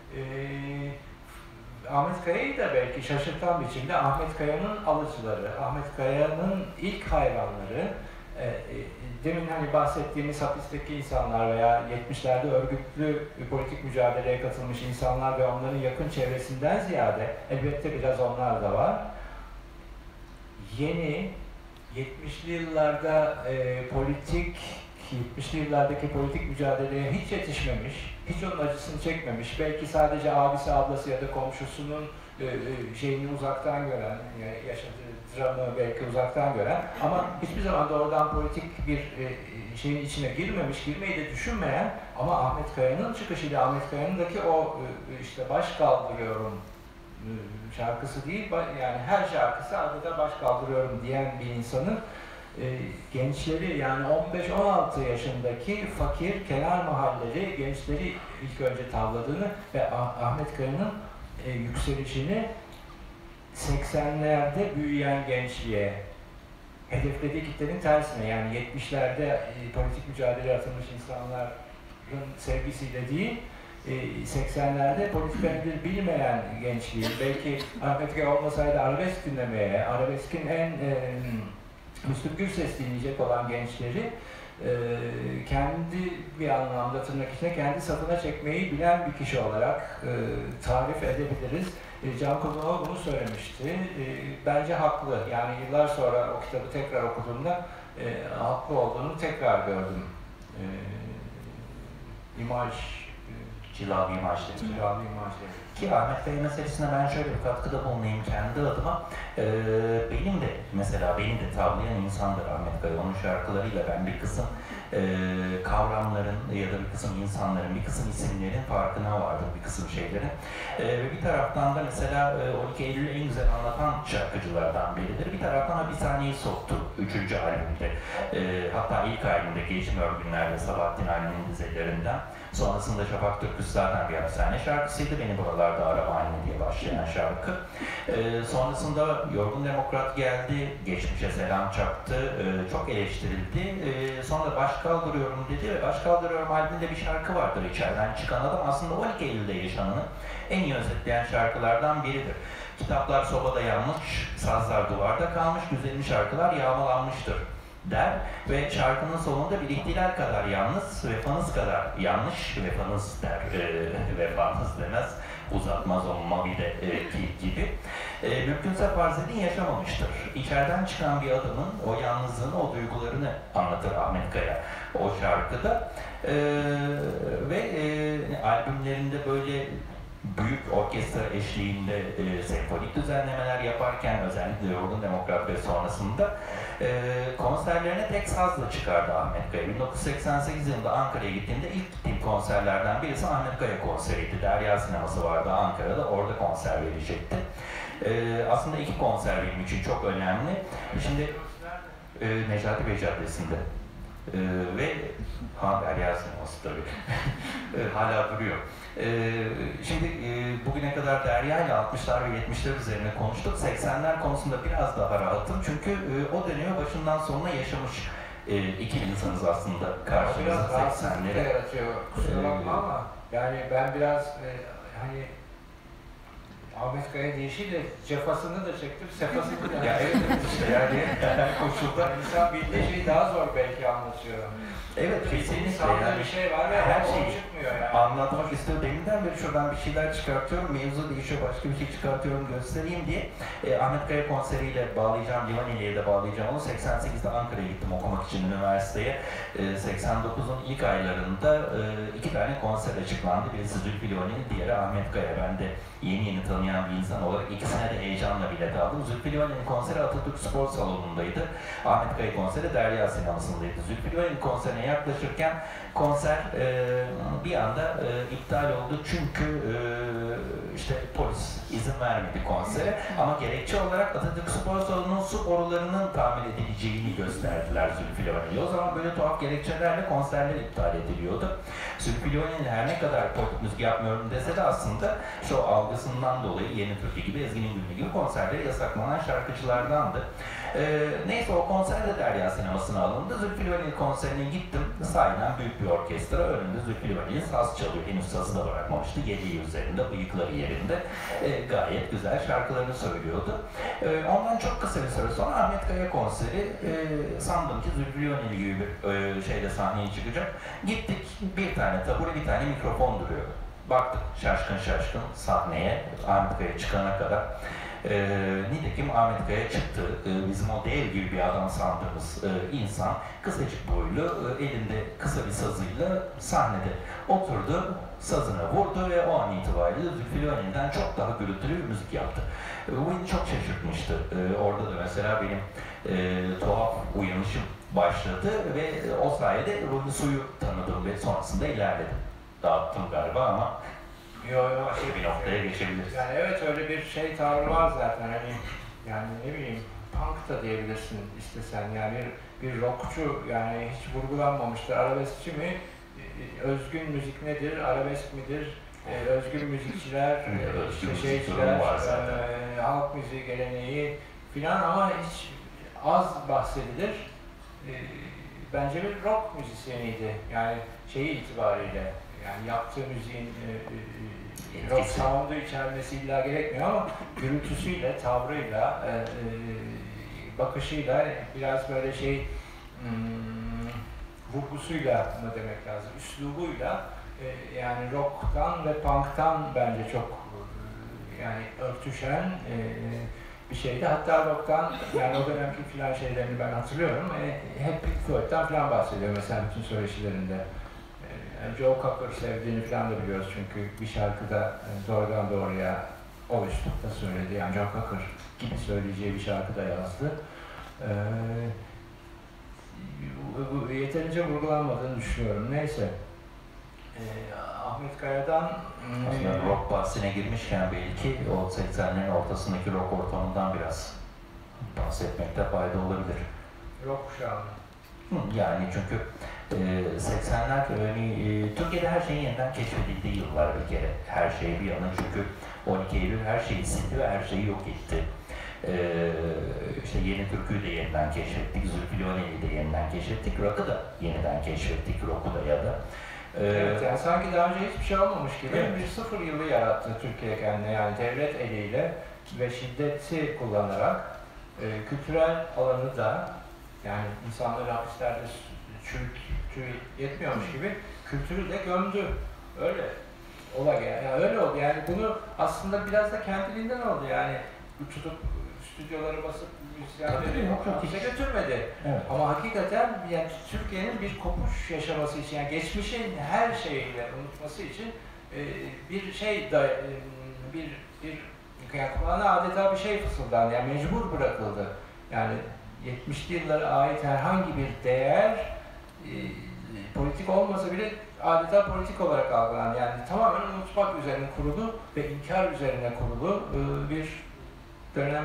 Ahmet Kaya'yı da belki şaşırtan biçimde Ahmet Kaya'nın alıcıları, Ahmet Kaya'nın ilk hayranları, demin hani bahsettiğimiz hapisteki insanlar veya 70'lerde örgütlü politik mücadeleye katılmış insanlar ve onların yakın çevresinden ziyade, elbette biraz onlar da var, yeni 70'li yıllarda politik 70'li yıllardaki politik mücadeleye hiç yetişmemiş, hiç onun acısını çekmemiş, belki sadece abisi, ablası ya da komşusunun şeyini uzaktan gören, yaşadığı dramı belki uzaktan gören ama hiçbir zaman doğrudan politik bir şeyin içine girmemiş, girmeyi de düşünmeyen ama Ahmet Kaya'nın çıkışıyla Ahmet Kaya'nındaki o işte baş kaldırıyorum şarkısı değil, yani her şarkısı adeta baş kaldırıyorum diyen bir insanın gençleri yani 15-16 yaşındaki fakir kenar mahalleri gençleri ilk önce tavladığını ve Ahmet Kaya'nın yükselişini 80'lerde büyüyen gençliğe hedeflediği kitlenin tersine yani 70'lerde politik mücadele atılmış insanların sevgisiyle değil 80'lerde politika nedir bilmeyen gençliği belki Ahmet Kaya olmasaydı arabesk dinlemeye, arabeskin en Müslüm Gürses dinleyecek olan gençleri kendi bir anlamda tırnak içinde kendi safına çekmeyi bilen bir kişi olarak tarif edebiliriz. Can Kulunov bunu söylemişti. Bence haklı. Yani yıllar sonra o kitabı tekrar okuduğumda haklı olduğunu tekrar gördüm. Cilavi imaj ki Ahmet Kaya meselesine ben şöyle bir katkıda bulunayım kendi adıma. Benim de tavlayan insandır Ahmet Kaya. Onun şarkılarıyla ben bir kısım kavramların ya da bir kısım insanların, bir kısım isimlerin farkına vardım, bir kısım şeylerin. Ve bir taraftan da mesela 12 Eylül'ü en güzel anlatan şarkıcılardan biridir. Bir taraftan Hapishane'yi soktu 3. albümde. Hatta ilk albümde Geçim Örgünler'de Sabahattin Ali'nin dizelerinden. Sonrasında Şafak Türküsü zaten bir hapishane şarkısıydı. Beni buralarda arama anne diye başlayan şarkı. Sonrasında Yorgun Demokrat geldi, geçmişe selam çaktı, çok eleştirildi. Sonra Baş Kaldırıyorum dedi ve Baş Kaldırıyorum albümünde bir şarkı vardır içeriden çıkan adam. Aslında 12 Eylül'de yaşananı en iyi özetleyen şarkılardan biridir. Kitaplar sobada yanmış, sazlar duvarda kalmış, güzelim şarkılar yağmalanmıştır der ve şarkının sonunda bir ihtilal kadar yalnız, vefanız kadar yanlış, vefanız der, vefanız demez, uzatmaz o Mavi'de gibi. Mümkünse farz edin yaşamamıştır. İçeriden çıkan bir adamın o yalnızlığını, o duygularını anlatır Ahmet Kaya o şarkıda. Ve albümlerinde böyle büyük orkestra eşliğinde senfonik düzenlemeler yaparken özellikle Yorgun Demokrat ve sonrasında konserlerine tek sazla çıkardı Ahmet Kaya. 1988 yılında Ankara'ya gittiğimde ilk gittiğim konserlerden birisi Ahmet Kaya konseriydi. Derya Sineması vardı Ankara'da, orada konser verecekti. Aslında iki konser benim için çok önemli. Şimdi Necati Bey Caddesi'nde ve Derya Sineması tabii hala duruyor. Şimdi bugüne kadar Derya ile 60'lar ve 70'ler üzerine konuştuk. 80'ler konusunda biraz daha rahatım çünkü o dönemi başından sonuna yaşamış iki insanız aslında karşımızda 80'leri. Yaratıyor. Kusura bakma ama yani ben biraz hani Ahmet Kaya deyişiyle cefasını da çektim, sefasını da. Ya evet işte yani koşulda insan bildiği şeyi daha zor belki anlatıyor. Evet kesinlikle yani bir şey var ve her şey şey çıkmıyor yani. Anlatmak istiyorum. Deminden beri şuradan bir şeyler çıkartıyorum, mevzu değişiyor, başka bir şey çıkartıyorum, göstereyim diye. Ahmet Kaya konseriyle bağlayacağım, Livaneli'ye de bağlayacağım onu. 88'de Ankara'ya gittim okumak için üniversiteye. 89'un ilk aylarında iki tane konser açıklandı. Birisi Zülfü Livaneli, diğeri Ahmet Kaya. Ben de yeni tanıyan bir insan olarak ikisine de heyecanla bilet aldım. Zülfü Livaneli konseri Atatürk Spor Salonu'ndaydı. Ahmet Kaya konseri Derya Sineması'ndaydı. Zülfü Livaneli konserine yaklaşırken konser bir anda iptal oldu çünkü işte polis izin vermedi konsere ama gerekçe olarak Atatürk Spor Salonu'nun su borularının tamir edileceğini gösterdiler Zülfü Livaneli. O zaman böyle tuhaf gerekçelerle konserler iptal ediliyordu. Zülfü Livaneli her ne kadar pop müzik yapmıyorum dese de aslında şu algısından dolayı Yeni Türkiye gibi, Ezgi'nin Gülü gibi konserleri yasaklanan şarkıcılardandı. Neyse o konserde Derya Sineması'na alındı. Zülfü Livaneli konserine gittim. Sahiden büyük bir orkestra. Önünde Zülfü Livaneli saz çalıyor. Henüz sazı da bırakmamıştı. Geliği üzerinde, bıyıkları yerinde. Gayet güzel şarkılarını söylüyordu. Ondan çok kısa bir süre sonra Ahmet Kaya konseri. Sandım ki Zülfü Livaneli gibi bir şeyde sahneye çıkacak. Gittik. Bir tane tabure, bir tane mikrofon duruyor. Baktık şaşkın şaşkın sahneye, Ahmet Kaya çıkana kadar. Nitekim Ahmet Kaya çıktı. Bizim o dev gibi bir adam sandığımız insan kısacık boylu, elinde kısa bir sazıyla sahnede oturdu, sazına vurdu ve o an itibariyle Zülfü Livaneli'den çok daha gürültülü bir müzik yaptı. Bu beni çok şaşırtmıştı. Orada da mesela benim tuhaf uyanışım başladı ve o sayede Ruhi Su'yu tanıdım ve sonrasında ilerledim. Dağıttım galiba ama bir noktaya geçebiliriz. Yani evet, öyle bir şey tavrı var zaten, hani yani ne bileyim, punk da diyebilirsin istesen, yani bir rockçu, yani hiç vurgulanmamıştır. Arabeskçi mi? Özgün müzik nedir? Arabesk midir? Özgün müzikçiler, işte şeyciler, halk müziği geleneği filan, ama hiç az bahsedilir. Bence bir rock müzisyeniydi, yani şeyi itibariyle, yani yaptığı müziğin rock sound'u içermesi illa gerekmiyor ama gürültüsüyle, tavrıyla, bakışıyla, biraz böyle şey, vurgusuyla mı demek lazım, üslubuyla, yani rock'tan ve punk'tan bence çok yani örtüşen bir şeydi. Hatta rock'tan, yani o dönemki filan şeylerini ben hatırlıyorum. Hep Pink Floyd'dan filan bahsediyor mesela bütün söyleşilerinde. Joe Cocker sevdiğini filan da biliyoruz çünkü bir şarkıda doğrudan doğruya o üslupta söyledi. Yani Joe Cocker gibi söyleyeceği bir şarkı da yazdı. Yeterince vurgulanmadığını düşünüyorum. Neyse. Ahmet Kaya'dan... Aslında rock bahsine girmişken belki o 80'lerin ortasındaki rock ortamından biraz bahsetmekte fayda olabilir. Rock kuşağı. Yani çünkü 80'ler Türkiye'de her şeyin yeniden keşfedildiği yıllar bir kere. Her şey bir yana, çünkü 12 Eylül her şeyi sildi ve her şeyi yok etti. İşte Yeni Türkü'yü de yeniden keşfettik, Zülfü Livaneli'yi de yeniden keşfettik, rock'ı da yeniden keşfettik, rock'u da ya da. Evet, yani sanki daha önce hiçbir şey olmamış gibi evet. Bir sıfır yılı yarattı Türkiye kendine, yani devlet eliyle ve şiddeti kullanarak kültürel alanı da, yani insanları hapislerde çürütü yetmiyormuş gibi kültürü de gömdü. Öyle olay yani öyle oldu. Yani bunu aslında biraz da kendiliğinden oldu, yani tutup stüdyoları basıp müzisyenleri hapse götürmedi. Evet. Ama hakikaten yani Türkiye'nin bir kopuş yaşaması için, yani geçmişin her şeyiyle unutması için bir şey da yani kulağına adeta bir şey fısıldandı, yani mecbur bırakıldı. Yani 70'li yıllara ait herhangi bir değer politik olmasa bile adeta politik olarak algılandı. Yani tamamen unutmak üzerine kurulu ve inkar üzerine kurulu bir dönem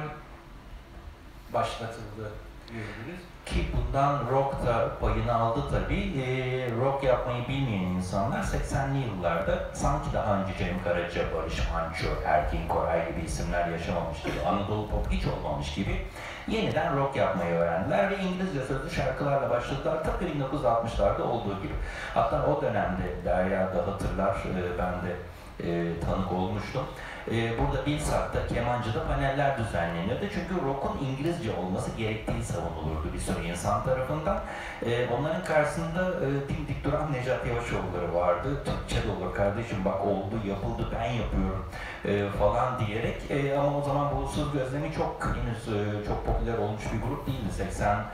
başlatıldı diyebiliriz. Ki bundan rock da payını aldı tabii. Rock yapmayı bilmeyen insanlar 80'li yıllarda sanki daha önce Cem Karaca, Barış Manço, Erkin Koray gibi isimler yaşamamış gibi, Anadolu Pop hiç olmamış gibi yeniden rock yapmayı öğrendiler ve İngilizce sözlü şarkılarla başladılar. Tıpkı 1960'larda olduğu gibi. Hatta o dönemde Derya da hatırlar, ben de tanık olmuştum. Burada Bilsak'ta, Kemancı'da paneller düzenleniyordu. Çünkü rock'un İngilizce olması gerektiği savunulurdu bir sürü insan tarafından. Onların karşısında dimdik duran Necat Yavaşoğulları vardı. Türkçe de olur kardeşim, bak oldu, yapıldı, ben yapıyorum falan diyerek. Ama o zaman Bulutsuz Gözlemi henüz çok popüler olmuş bir grup değildi.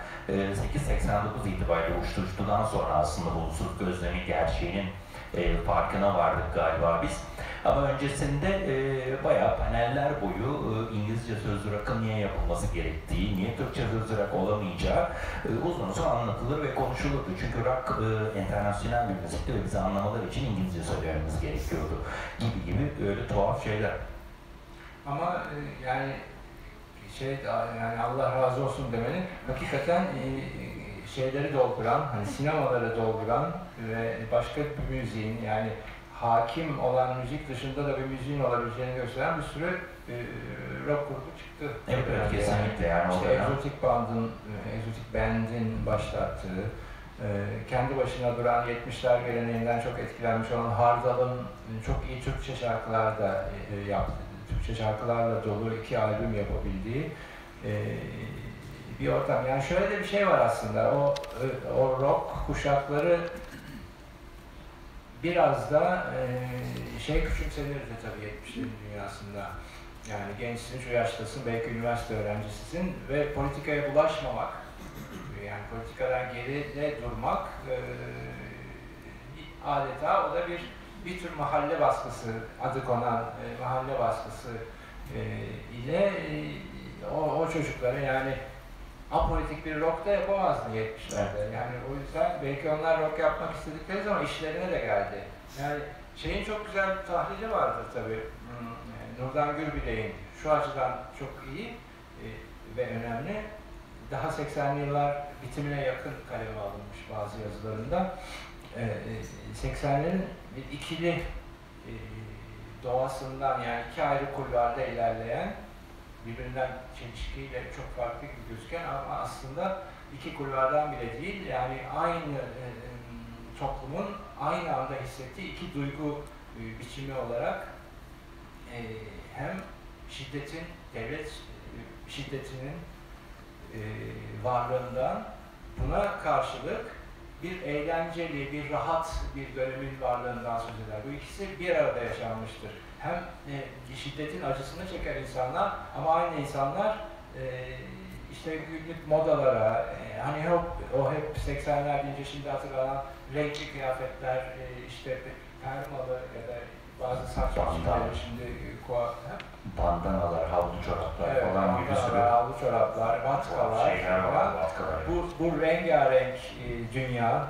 88-89 itibariyle Uçtuğu'dan sonra aslında Bulutsuz Gözlemi gerçeğinin farkına vardık galiba biz. Ama öncesinde bayağı paneller boyu İngilizce sözlü rock'ın niye yapılması gerektiği, niye Türkçe sözlü rock olamayacağı uzun uzun anlatılır ve konuşulurdu. Çünkü rock internasyonel bir müzikti ve bizi anlamaları için İngilizce söylememiz gerekiyordu gibi öyle tuhaf şeyler. Ama yani yani Allah razı olsun demenin hakikaten şeyleri dolduran, hani sinemaları dolduran ve başka bir müziğin, yani hakim olan müzik dışında da bir müziğin olabileceğini gösteren bir sürü rock grubu çıktı. Evet, kesinlikle yani. İşte Exotic Band'in başlattığı, kendi başına duran 70'ler geleneğinden çok etkilenmiş olan Hardal'ın çok iyi Türkçe şarkılar da yaptı. Türkçe şarkılarla dolu 2 albüm yapabildiği bir ortam. Yani şöyle de bir şey var aslında, o rock kuşakları biraz da küçümsenirdi tabii 70'lerin dünyasında. Yani gençsin, şu yaştasın, belki üniversite öğrencisisin ve politikaya bulaşmamak, yani politikadan geride durmak adeta o da bir tür mahalle baskısı, adı konan mahalle baskısı ile o çocuklara, yani apolitik bir rock da yapamazdın 70'lerde. Yani o yüzden belki onlar rock yapmak istedikleri zaman işlerine de geldi. Yani şeyin çok güzel bir tahlili vardır tabii. Nurdan Gürbilek'in şu açıdan çok iyi ve önemli. Daha 80'li yıllar bitimine yakın kaleme alınmış bazı yazılarında. 80'lerin bir ikili doğasından, yani iki ayrı kulvarda ilerleyen, birbirinden çelişkiyle çok farklı gibi gözüken ama aslında iki kulvardan bile değil, yani aynı toplumun aynı anda hissettiği iki duygu biçimi olarak hem şiddetin, devlet şiddetinin varlığından, buna karşılık bir eğlenceli, bir rahat bir dönemin varlığından söz eder. Bu ikisi bir arada yaşanmıştır. Hem şiddetin acısını çeken insanlar ama aynı insanlar işte günlük modalara, hani hep 80'ler deyince şimdi hatırlanan renkli kıyafetler, işte permalı ya da bazı saç biçimleri şimdi bandanalar, havlu çoraplar evet, falan gibi bir sürü havlu çoraplar, vatkalar, şeyler var, vatkalar. Bu rengarenk dünya,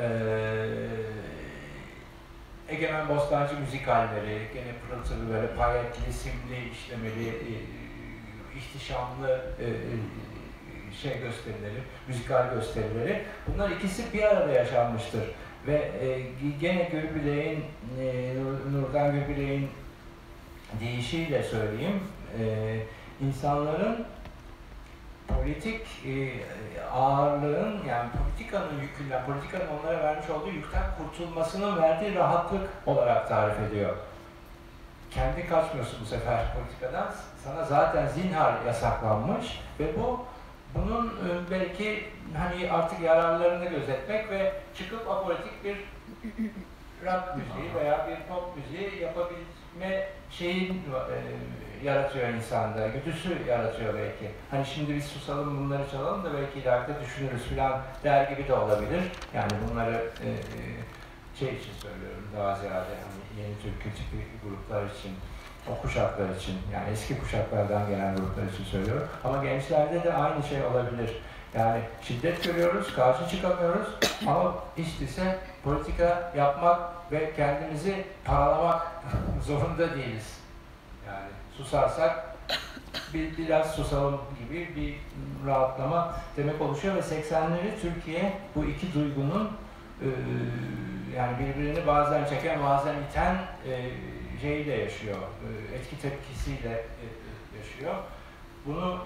Egemen Bostancı müzikalleri, gene pırıltılı böyle payetli, simli, işlemeli, ihtişamlı şey gösterileri, müzikal gösterileri, bunlar ikisi bir arada yaşanmıştır. Ve gene Gürbilek'in, Nurdan Gürbilek'in deyişiyle söyleyeyim, insanların politik ağırlığın, yani politikanın yükünden, politikanın onlara vermiş olduğu yükten kurtulmasının verdiği rahatlık olarak tarif ediyor. Kendi kaçmıyorsun bu sefer politikadan, sana zaten zinhar yasaklanmış ve bunun belki hani artık yararlarını gözetmek ve çıkıp apolitik bir rock müziği veya bir pop müziği yapabilme şeyin yaratıyor insanda, güdüsü yaratıyor belki. Hani şimdi biz susalım bunları çalalım da belki ileride düşünürüz filan der gibi de olabilir. Yani bunları şey için söylüyorum daha ziyade, hani yeni türkü tipi gruplar için, o kuşaklar için, yani eski kuşaklardan gelen gruplar için söylüyorum. Ama gençlerde de aynı şey olabilir. Yani şiddet görüyoruz, karşı çıkamıyoruz ama hiç değilse politika yapmak ve kendimizi paralamak zorunda değiliz. Yani susarsak biraz susalım gibi bir rahatlama demek oluşuyor ve 80'leri Türkiye bu iki duygunun yani birbirini bazen çeken, bazen iten şeyle yaşıyor, etki tepkisiyle yaşıyor. Bunu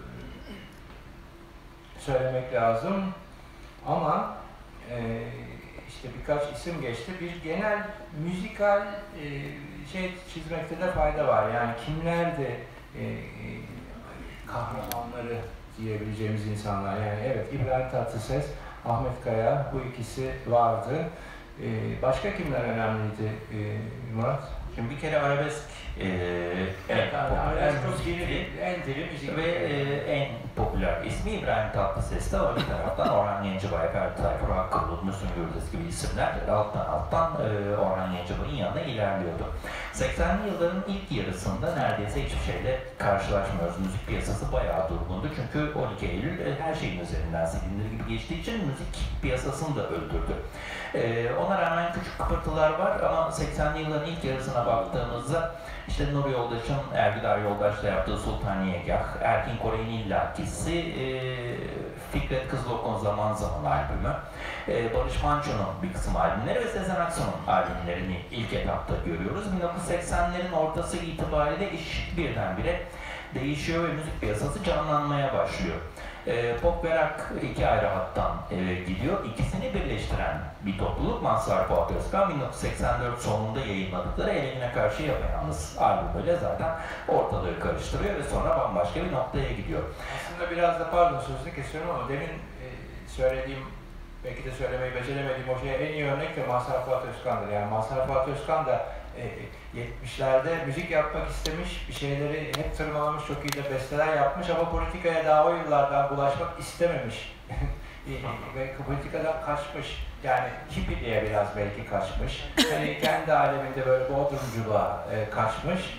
söylemek lazım ama işte birkaç isim geçti. Bir genel müzikal şey çizmekte de fayda var. Yani kimlerdi kahramanları diyebileceğimiz insanlar. Yani evet, İbrahim Tatlıses, Ahmet Kaya, bu ikisi vardı. Başka kimler önemliydi Murat? Şimdi bir kere arabesk evet, arabesk çok en diri müzik ve en popüler ismi İbrahim Tatlıses'te var. Bir taraftan Orhan Gencebay, Ferdi Tayfur, Hakkı Bulut, Müslüm Gürses gibi isimler alttan Orhan Gencebay'ın yanına ilerliyordu. 80'li yılların ilk yarısında neredeyse hiçbir şeyle karşılaşmıyoruz. Müzik piyasası bayağı durgundu çünkü 12 Eylül her şeyin üzerinden silindir gibi geçtiği için müzik piyasasını da öldürdü. Ona rağmen küçük kıpırtılar var ama 80'li yılların ilk yarısına baktığımızda işte Nur Yoldaş'ın Ergüdar Yoldaş'la yaptığı Sultaniyegah, Erkin Koray'ın İllakisi, Fikret Kızılok'un Zaman Zaman albümü, Barış Manço'nun bir kısım albümleri ve Sezen Aksu'nun albümlerini ilk etapta görüyoruz. 1980'lerin ortası itibariyle iş birdenbire değişiyor ve müzik piyasası canlanmaya başlıyor. Pop ve rock iki ayrı hattan gidiyor. İkisini birleştiren bir topluluk Mazhar Fuat Özkan 1984 sonunda yayınladıkları Ele Güne Karşı Yapayalnız albümüyle zaten ortalığı karıştırıyor ve sonra bambaşka bir noktaya gidiyor. Aslında biraz da pardon sözünü kesiyorum ama demin söylediğim, belki de söylemeyi beceremediğim o şeye en iyi örnek de Mazhar Fuat Özkan'dır. Yani Mazhar Fuat Özkan da 70'lerde müzik yapmak istemiş, bir şeyleri hep tırmalamış, çok iyi de besteler yapmış ama politikaya daha o yıllardan bulaşmak istememiş. Ve politikadan kaçmış. Yani hippieliğe biraz belki kaçmış. Hani kendi aleminde böyle bodrumculuğa kaçmış.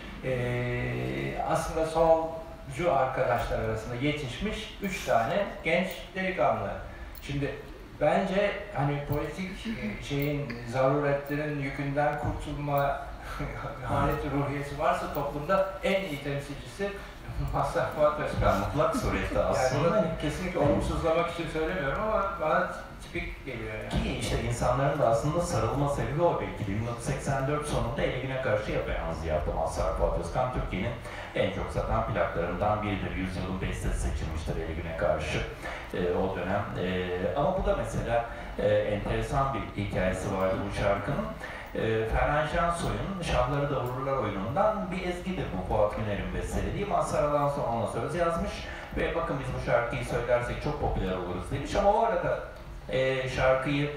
Aslında solcu arkadaşlar arasında yetişmiş 3 tane genç delikanlı. Şimdi bence hani politik şeyin, zaruretlerin yükünden kurtulma haleti ruhiyesi varsa toplumda en iyi temsilcisi Mazhar Fuat Özkan. Mutlak surette aslında. Yani kesinlikle olumsuzlamak için söylemiyorum ama bana tipik geliyor yani. Ki işte insanların da aslında sarılma sebebi o belki de. 1984 sonunda Ele Güne Karşı yapayalnız yaptı Mazhar Fuat Özkan. Türkiye'nin en çok satan plaklarından biridir. Yüzyılın bestesi seçilmiştir Ele Güne Karşı o dönem. Ama bu da mesela enteresan bir hikayesi vardı bu şarkının. Ferhan Şansoy'un Şahları da Vururlar oyunundan bir ezgidir bu Fuat Güner'in bestelediği. Mazhar Alanson ona söz yazmış ve bakın biz bu şarkıyı söylersek çok popüler oluruz demiş ama o arada şarkıyı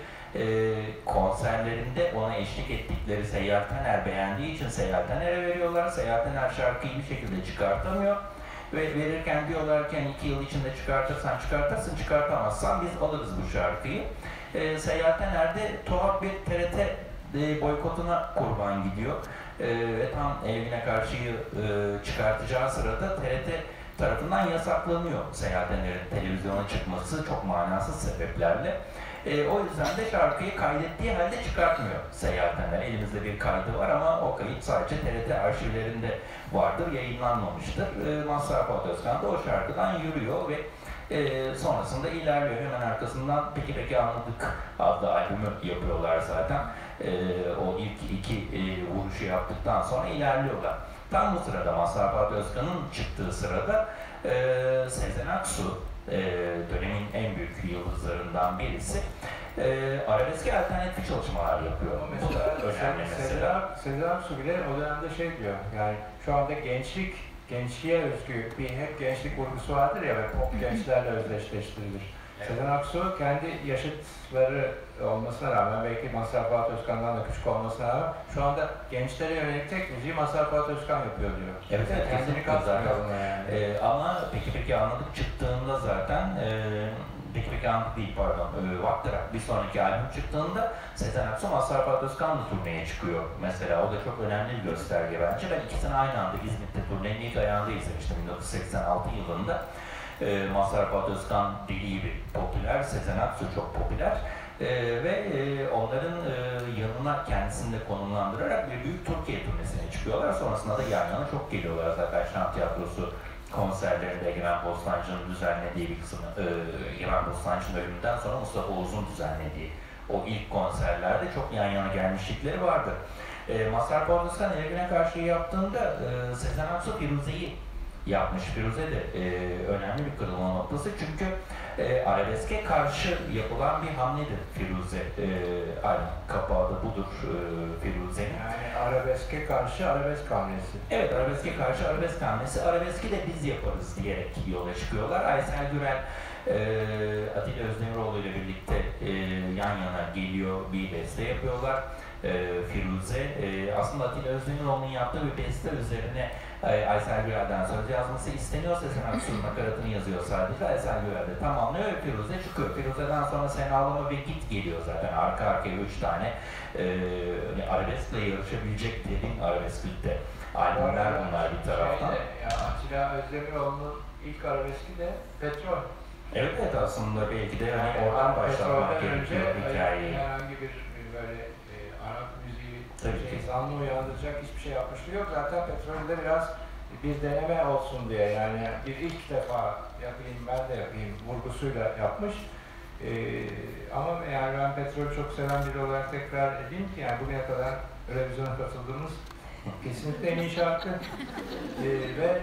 konserlerinde ona eşlik ettikleri Seyyar Tener beğendiği için Seyyar Tener'e veriyorlar. Seyyar Tener şarkıyı bir şekilde çıkartamıyor ve verirken diyorlar ki 2 yıl içinde çıkartırsan çıkartırsın, çıkartamazsan biz alırız bu şarkıyı. Seyyar Tener de tuhaf bir TRT boykotuna kurban gidiyor ve tam Ele Güne Karşı'yı çıkartacağı sırada TRT tarafından yasaklanıyor Seyyar Tener'in televizyona çıkması çok manasız sebeplerle. O yüzden de şarkıyı kaydettiği halde çıkartmıyor Seyyar Tener. Elimizde bir kaydı var ama o kayıt sadece TRT arşivlerinde vardır, yayınlanmamıştır. Mazhar Fuat Özkan da o şarkıdan yürüyor ve sonrasında ilerliyor. Hemen arkasından Peki Anladık adlı albümü yapıyorlar zaten. O ilk 2 vuruşu yaptıktan sonra ilerliyorlar. Tam bu sırada Mazhar Fuat Özkan'ın çıktığı sırada Sezen Aksu, dönemin en büyük yıldızlarından birisi, arabeske alternatif çalışmalar yapıyor. Mesela, önemli mesela. Sezen Aksu bile o dönemde şey diyor, yani şu anda gençliğe özgü bir hep gençlik vurgusu vardır ya ve pop gençlerle özdeşleştirilir. Evet. Sezen Aksu kendi yaşıtları olmasına rağmen, belki Mazhar Fuat Özkan'dan da küçük olmasına rağmen şu anda gençlere yönelik tek müziği Mazhar Fuat Özkan yapıyor diyor. Evet, kendini katmıyor yani. Ama Peki Anladık çıktığında zaten Peki Anladık değil pardon, Vaktırak bir sonraki albüm çıktığında Sezen Aksu Mazhar Fuat Özkan'la turneye çıkıyor mesela. O da çok önemli bir gösterge bence. Ben ikisini aynı anda İzmit'te turnenin ilk ayağında izlemiştim 1986 yılında. Mazhar Fuat Özkan deli gibi popüler, Sezen Aksu çok popüler ve onların yanına kendisini de konumlandırarak bir büyük Türkiye turnesine çıkıyorlar. Sonrasında da yan yana çok geliyorlar zaten Şan Tiyatrosu konserlerinde Egemen Bostancı'nın düzenlediği bir kısmı, Egemen Bostancı'nın ölümünden sonra Mustafa Oğuz'un düzenlediği o ilk konserlerde çok yan yana gelmişlikleri vardı. Mazhar Fuat Özkan Ele Güne Karşı'yı yaptığında Sezen Aksu Firuze'yi yapmış. Firuze de önemli bir kırılma noktası çünkü arabeske karşı yapılan bir hamledir Firuze. Aynı kapağı da budur Firuze'nin. Yani arabeske karşı arabesk hamlesi. Evet, arabeske karşı arabesk hamlesi. Arabeski de biz yaparız diyerek yola çıkıyorlar. Aysel Gürel, Atilla Özdemiroğlu ile birlikte yan yana geliyor, bir beste yapıyorlar. Firuze, aslında Atilla Özdemiroğlu'nun yaptığı bir beste üzerine Aysel Gürel'den söz yazması isteniyor. Sezen Aksu'nun nakaratını yazıyor sadece. Aysel Gürel de tamamlıyor ve Firuze çıkıyor. Firuze'den sonra Sen Ağlama ve Git geliyor zaten. Arka arkaya 3 tane arabeskle yarışabilecek derin arabesklikte albümler bunlar bir taraftan. Atilla Özdemiroğlu'nun ilk arabeski de Petrol. Evet aslında belki de hani oradan başlamak gerekiyor hikayeyi. Herhangi bir böyle Arap müziği zanlı uyandıracak hiçbir şey yapmışlığı yok. Zaten Petrol'de biraz bir deneme olsun diye, yani bir ilk defa yapayım, ben de yapayım vurgusuyla yapmış. Ama yani ben Petrol'ü çok seven biri olarak tekrar edeyim ki yani bugüne kadar revizyona katıldığımız kesinlikle en iyi şarkı. Ve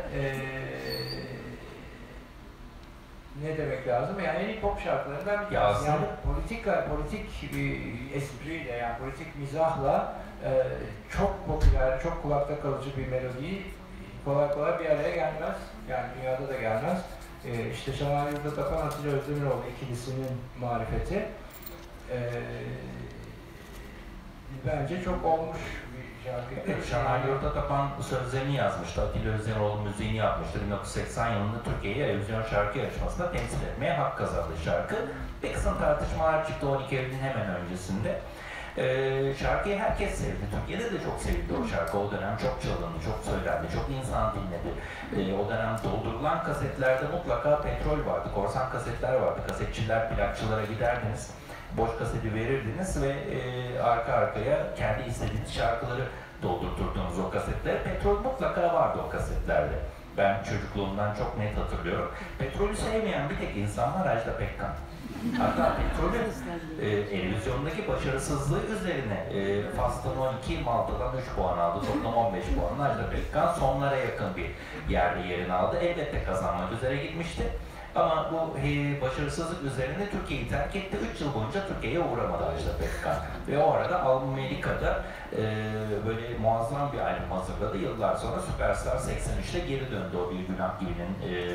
ne demek lazım? Yani en iyi pop şarkılarından bir tanesi. Yani politik espriyle, yani politik mizahla çok popüler, çok kulakta kalıcı bir melodiyi kolay kolay bir araya gelmez. Yani dünyada da gelmez. İşte Şanar Yurda Tapan, Atilla Özdemiroğlu ikilisinin marifeti. Bence çok olmuş bir şarkıydı. Şanay Yurtatapan sözlerini yazmıştı. Atilla Özdemiroğlu müziğini yapmıştı. 1980 yılında Türkiye'yi Eurovision şarkı yarışmasında temsil etmeye hak kazandı şarkı. Bir kısım tartışmalar çıktı 12 Eylül'ün hemen öncesinde. Şarkıyı herkes sevdi. Türkiye'de de çok sevildi o şarkı. O dönem çok çalındı, çok söylendi, çok insan dinledi. O dönem doldurulan kasetlerde mutlaka petrol vardı. Korsan kasetler vardı. Kasetçiler, plakçılara giderdiniz. Boş kaseti verirdiniz ve arka arkaya kendi istediğiniz şarkıları doldurturdunuz o kasetlere. Petrol mutlaka vardı o kasetlerde. Ben çocukluğumdan çok net hatırlıyorum. Petrolü sevmeyen bir tek insan var, Ajda Pekkan. Hatta petrolün televizyondaki başarısızlığı üzerine Fast'tan 12, Malta'dan 3 puan aldı. Toplam 15 puanla Ajda Pekkan sonlara yakın bir yerde yerini aldı. Elbette kazanmak üzere gitmişti. Ama bu başarısızlık üzerine Türkiye'yi terk etti. 3 yıl boyunca Türkiye'ye uğramadı Ajda Pekkan. Ve o arada Amerika'da böyle muazzam bir albüm hazırladı. Yıllar sonra Superstar 83'te geri döndü. O Bir Günah Gibi'nin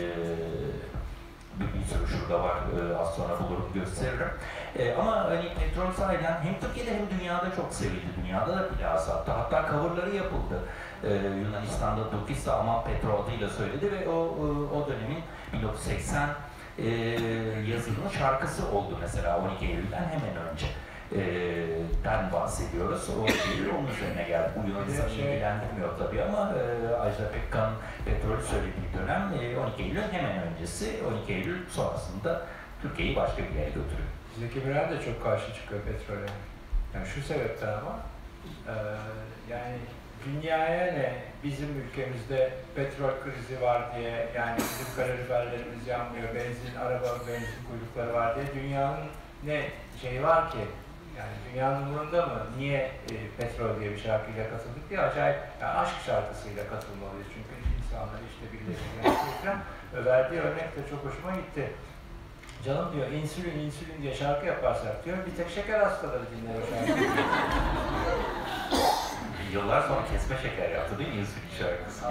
bir sürü şurada var, az sonra bulurum, gösteririm. Ama hani petrol sahiden hem Türkiye'de hem dünyada çok sevildi. Dünyada da plağı sattı. Hatta coverları yapıldı. Yunanistan'da Dokisa Aman Petrol adıyla söyledi ve o dönemin 1980 yazılımın şarkısı oldu mesela 12 Eylül'den hemen önce. Den bahsediyoruz. O Eylül onun üzerine geldi. Bu Yunanistan'ı ilgilendirmiyor tabii ama Ajda Pekkan petrolü söylediği dönem 12 Eylül hemen öncesi, 12 Eylül sonrasında Türkiye'yi başka bir yere götürüyor. Zeki Müren de çok karşı çıkıyor petrole. Yani şu sebepten ama yani dünyaya ne? Bizim ülkemizde petrol krizi var diye, yani bizim kaloriferlerimiz yanmıyor, benzin kuyrukları var diye dünyanın ne şeyi var ki? Yani dünyanın umurunda mı? Niye petrol diye bir şarkıyla katıldık diye acayip, yani aşk şarkısıyla katılmalıyız çünkü insanlar işte birleştiğinde verdiği örnek de çok hoşuma gitti. Canım diyor, insülin diye şarkı yaparsak diyor, bir tek şeker hastaları dinler o şarkıyı. Yıllar sonra kesme şeker yaptı değil mi insülin şarkısı?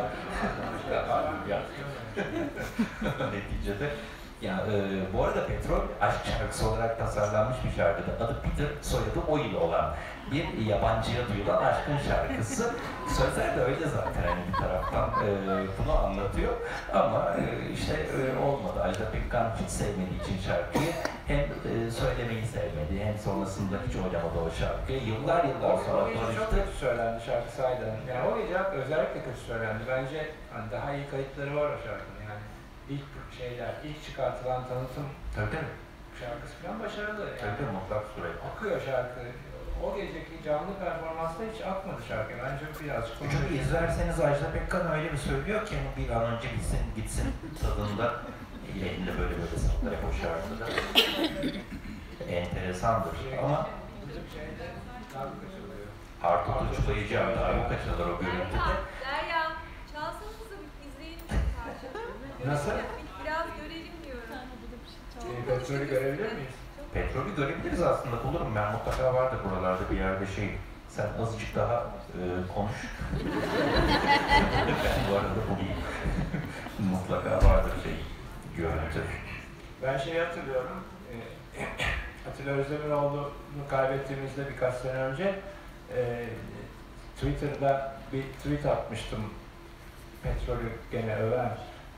Neticede. Ya, bu arada petrol aşk şarkısı olarak tasarlanmış bir şarkıda. Adı Peter, soyadı Oil olan bir yabancıya duyulan aşkın şarkısı. Sözler de öyle zaten hani bir taraftan bunu anlatıyor. Ama işte olmadı. Ajda Pekkan hiç sevmediği için şarkıyı hem söylemeyi sevmedi hem sonrasında hiç oynamadı o şarkıyı. Yıllar sonra o gece çok kötü söylendi şarkı sahiden. Yani o gece özellikle kötü söylendi. Bence hani daha iyi kayıtları var o şarkının yani. İlk çıkartılan tanıtım şarkısı falan başarılı. Yani. Tabii mutlak sürekli. Akıyor şarkı. O geceki canlı performansta hiç akmadı şarkı. Bence birazcık... Çünkü izlerseniz Ajda Pekkan öyle bir söylüyor ki bir an önce bitsin gitsin tadında. Elinde böyle sallar hep o şarkıda. Enteresandır ama... Bizim şeyde darbuka çalıyor. Artur Uçlayıcı darbuka çalar o görüntüde. Derya, çalsanıza izleyelim şu parça. Nasıl? Biraz görelim diyorum. Petrolü görebilir miyiz? Petrolü görebiliriz aslında, bulurum ben, mutlaka vardır buralarda bir yerde şey. Sen azıcık daha konuş. Ben bu arada bulayım. Mutlaka vardır şey, görüntü. Ben şeyi hatırlıyorum. Atilla Özdemiroğlu'nu kaybettiğimizde birkaç sene önce Twitter'da bir tweet atmıştım. Petrolü gene öven.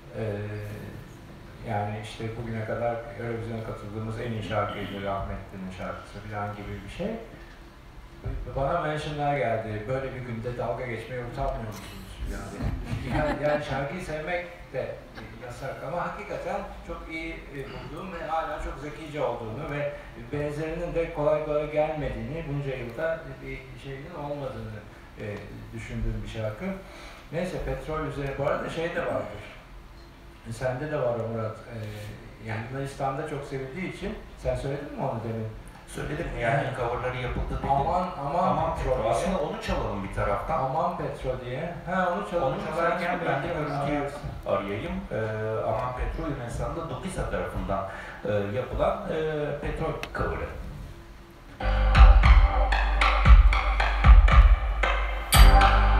Yani işte bugüne kadar Eurovision'a katıldığımız en iyi şarkıydı Rahmetli'nin şarkısı falan gibi bir şey. Bana mentionlar geldi, böyle bir günde dalga geçmeye utanmıyor musunuz? Yani şarkıyı sevmek de yasak ama hakikaten çok iyi bulduğum ve hala çok zekice olduğunu ve benzerinin de kolay kolay gelmediğini, bunca yılda bir şeyinin olmadığını düşündüğüm bir şarkı. Neyse, petrol üzerine bu arada şey de vardır. Sende de var o Murat. Yani Yunanistan'da çok sevildiği için, sen söyledin mi onu demin? Söyledim yani coverları yapıldı dedi. Aman petrol. Aslında onu çalalım bir taraftan. Aman petrol diye. Ha, onu çalalım. Onu çalarken ben de görüntüyü arayayım. Aman Petrol Yunanistan'da Dokisa tarafından yapılan petrol coverı.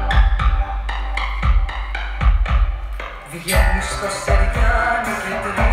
Βγαίνεις στο στεριά και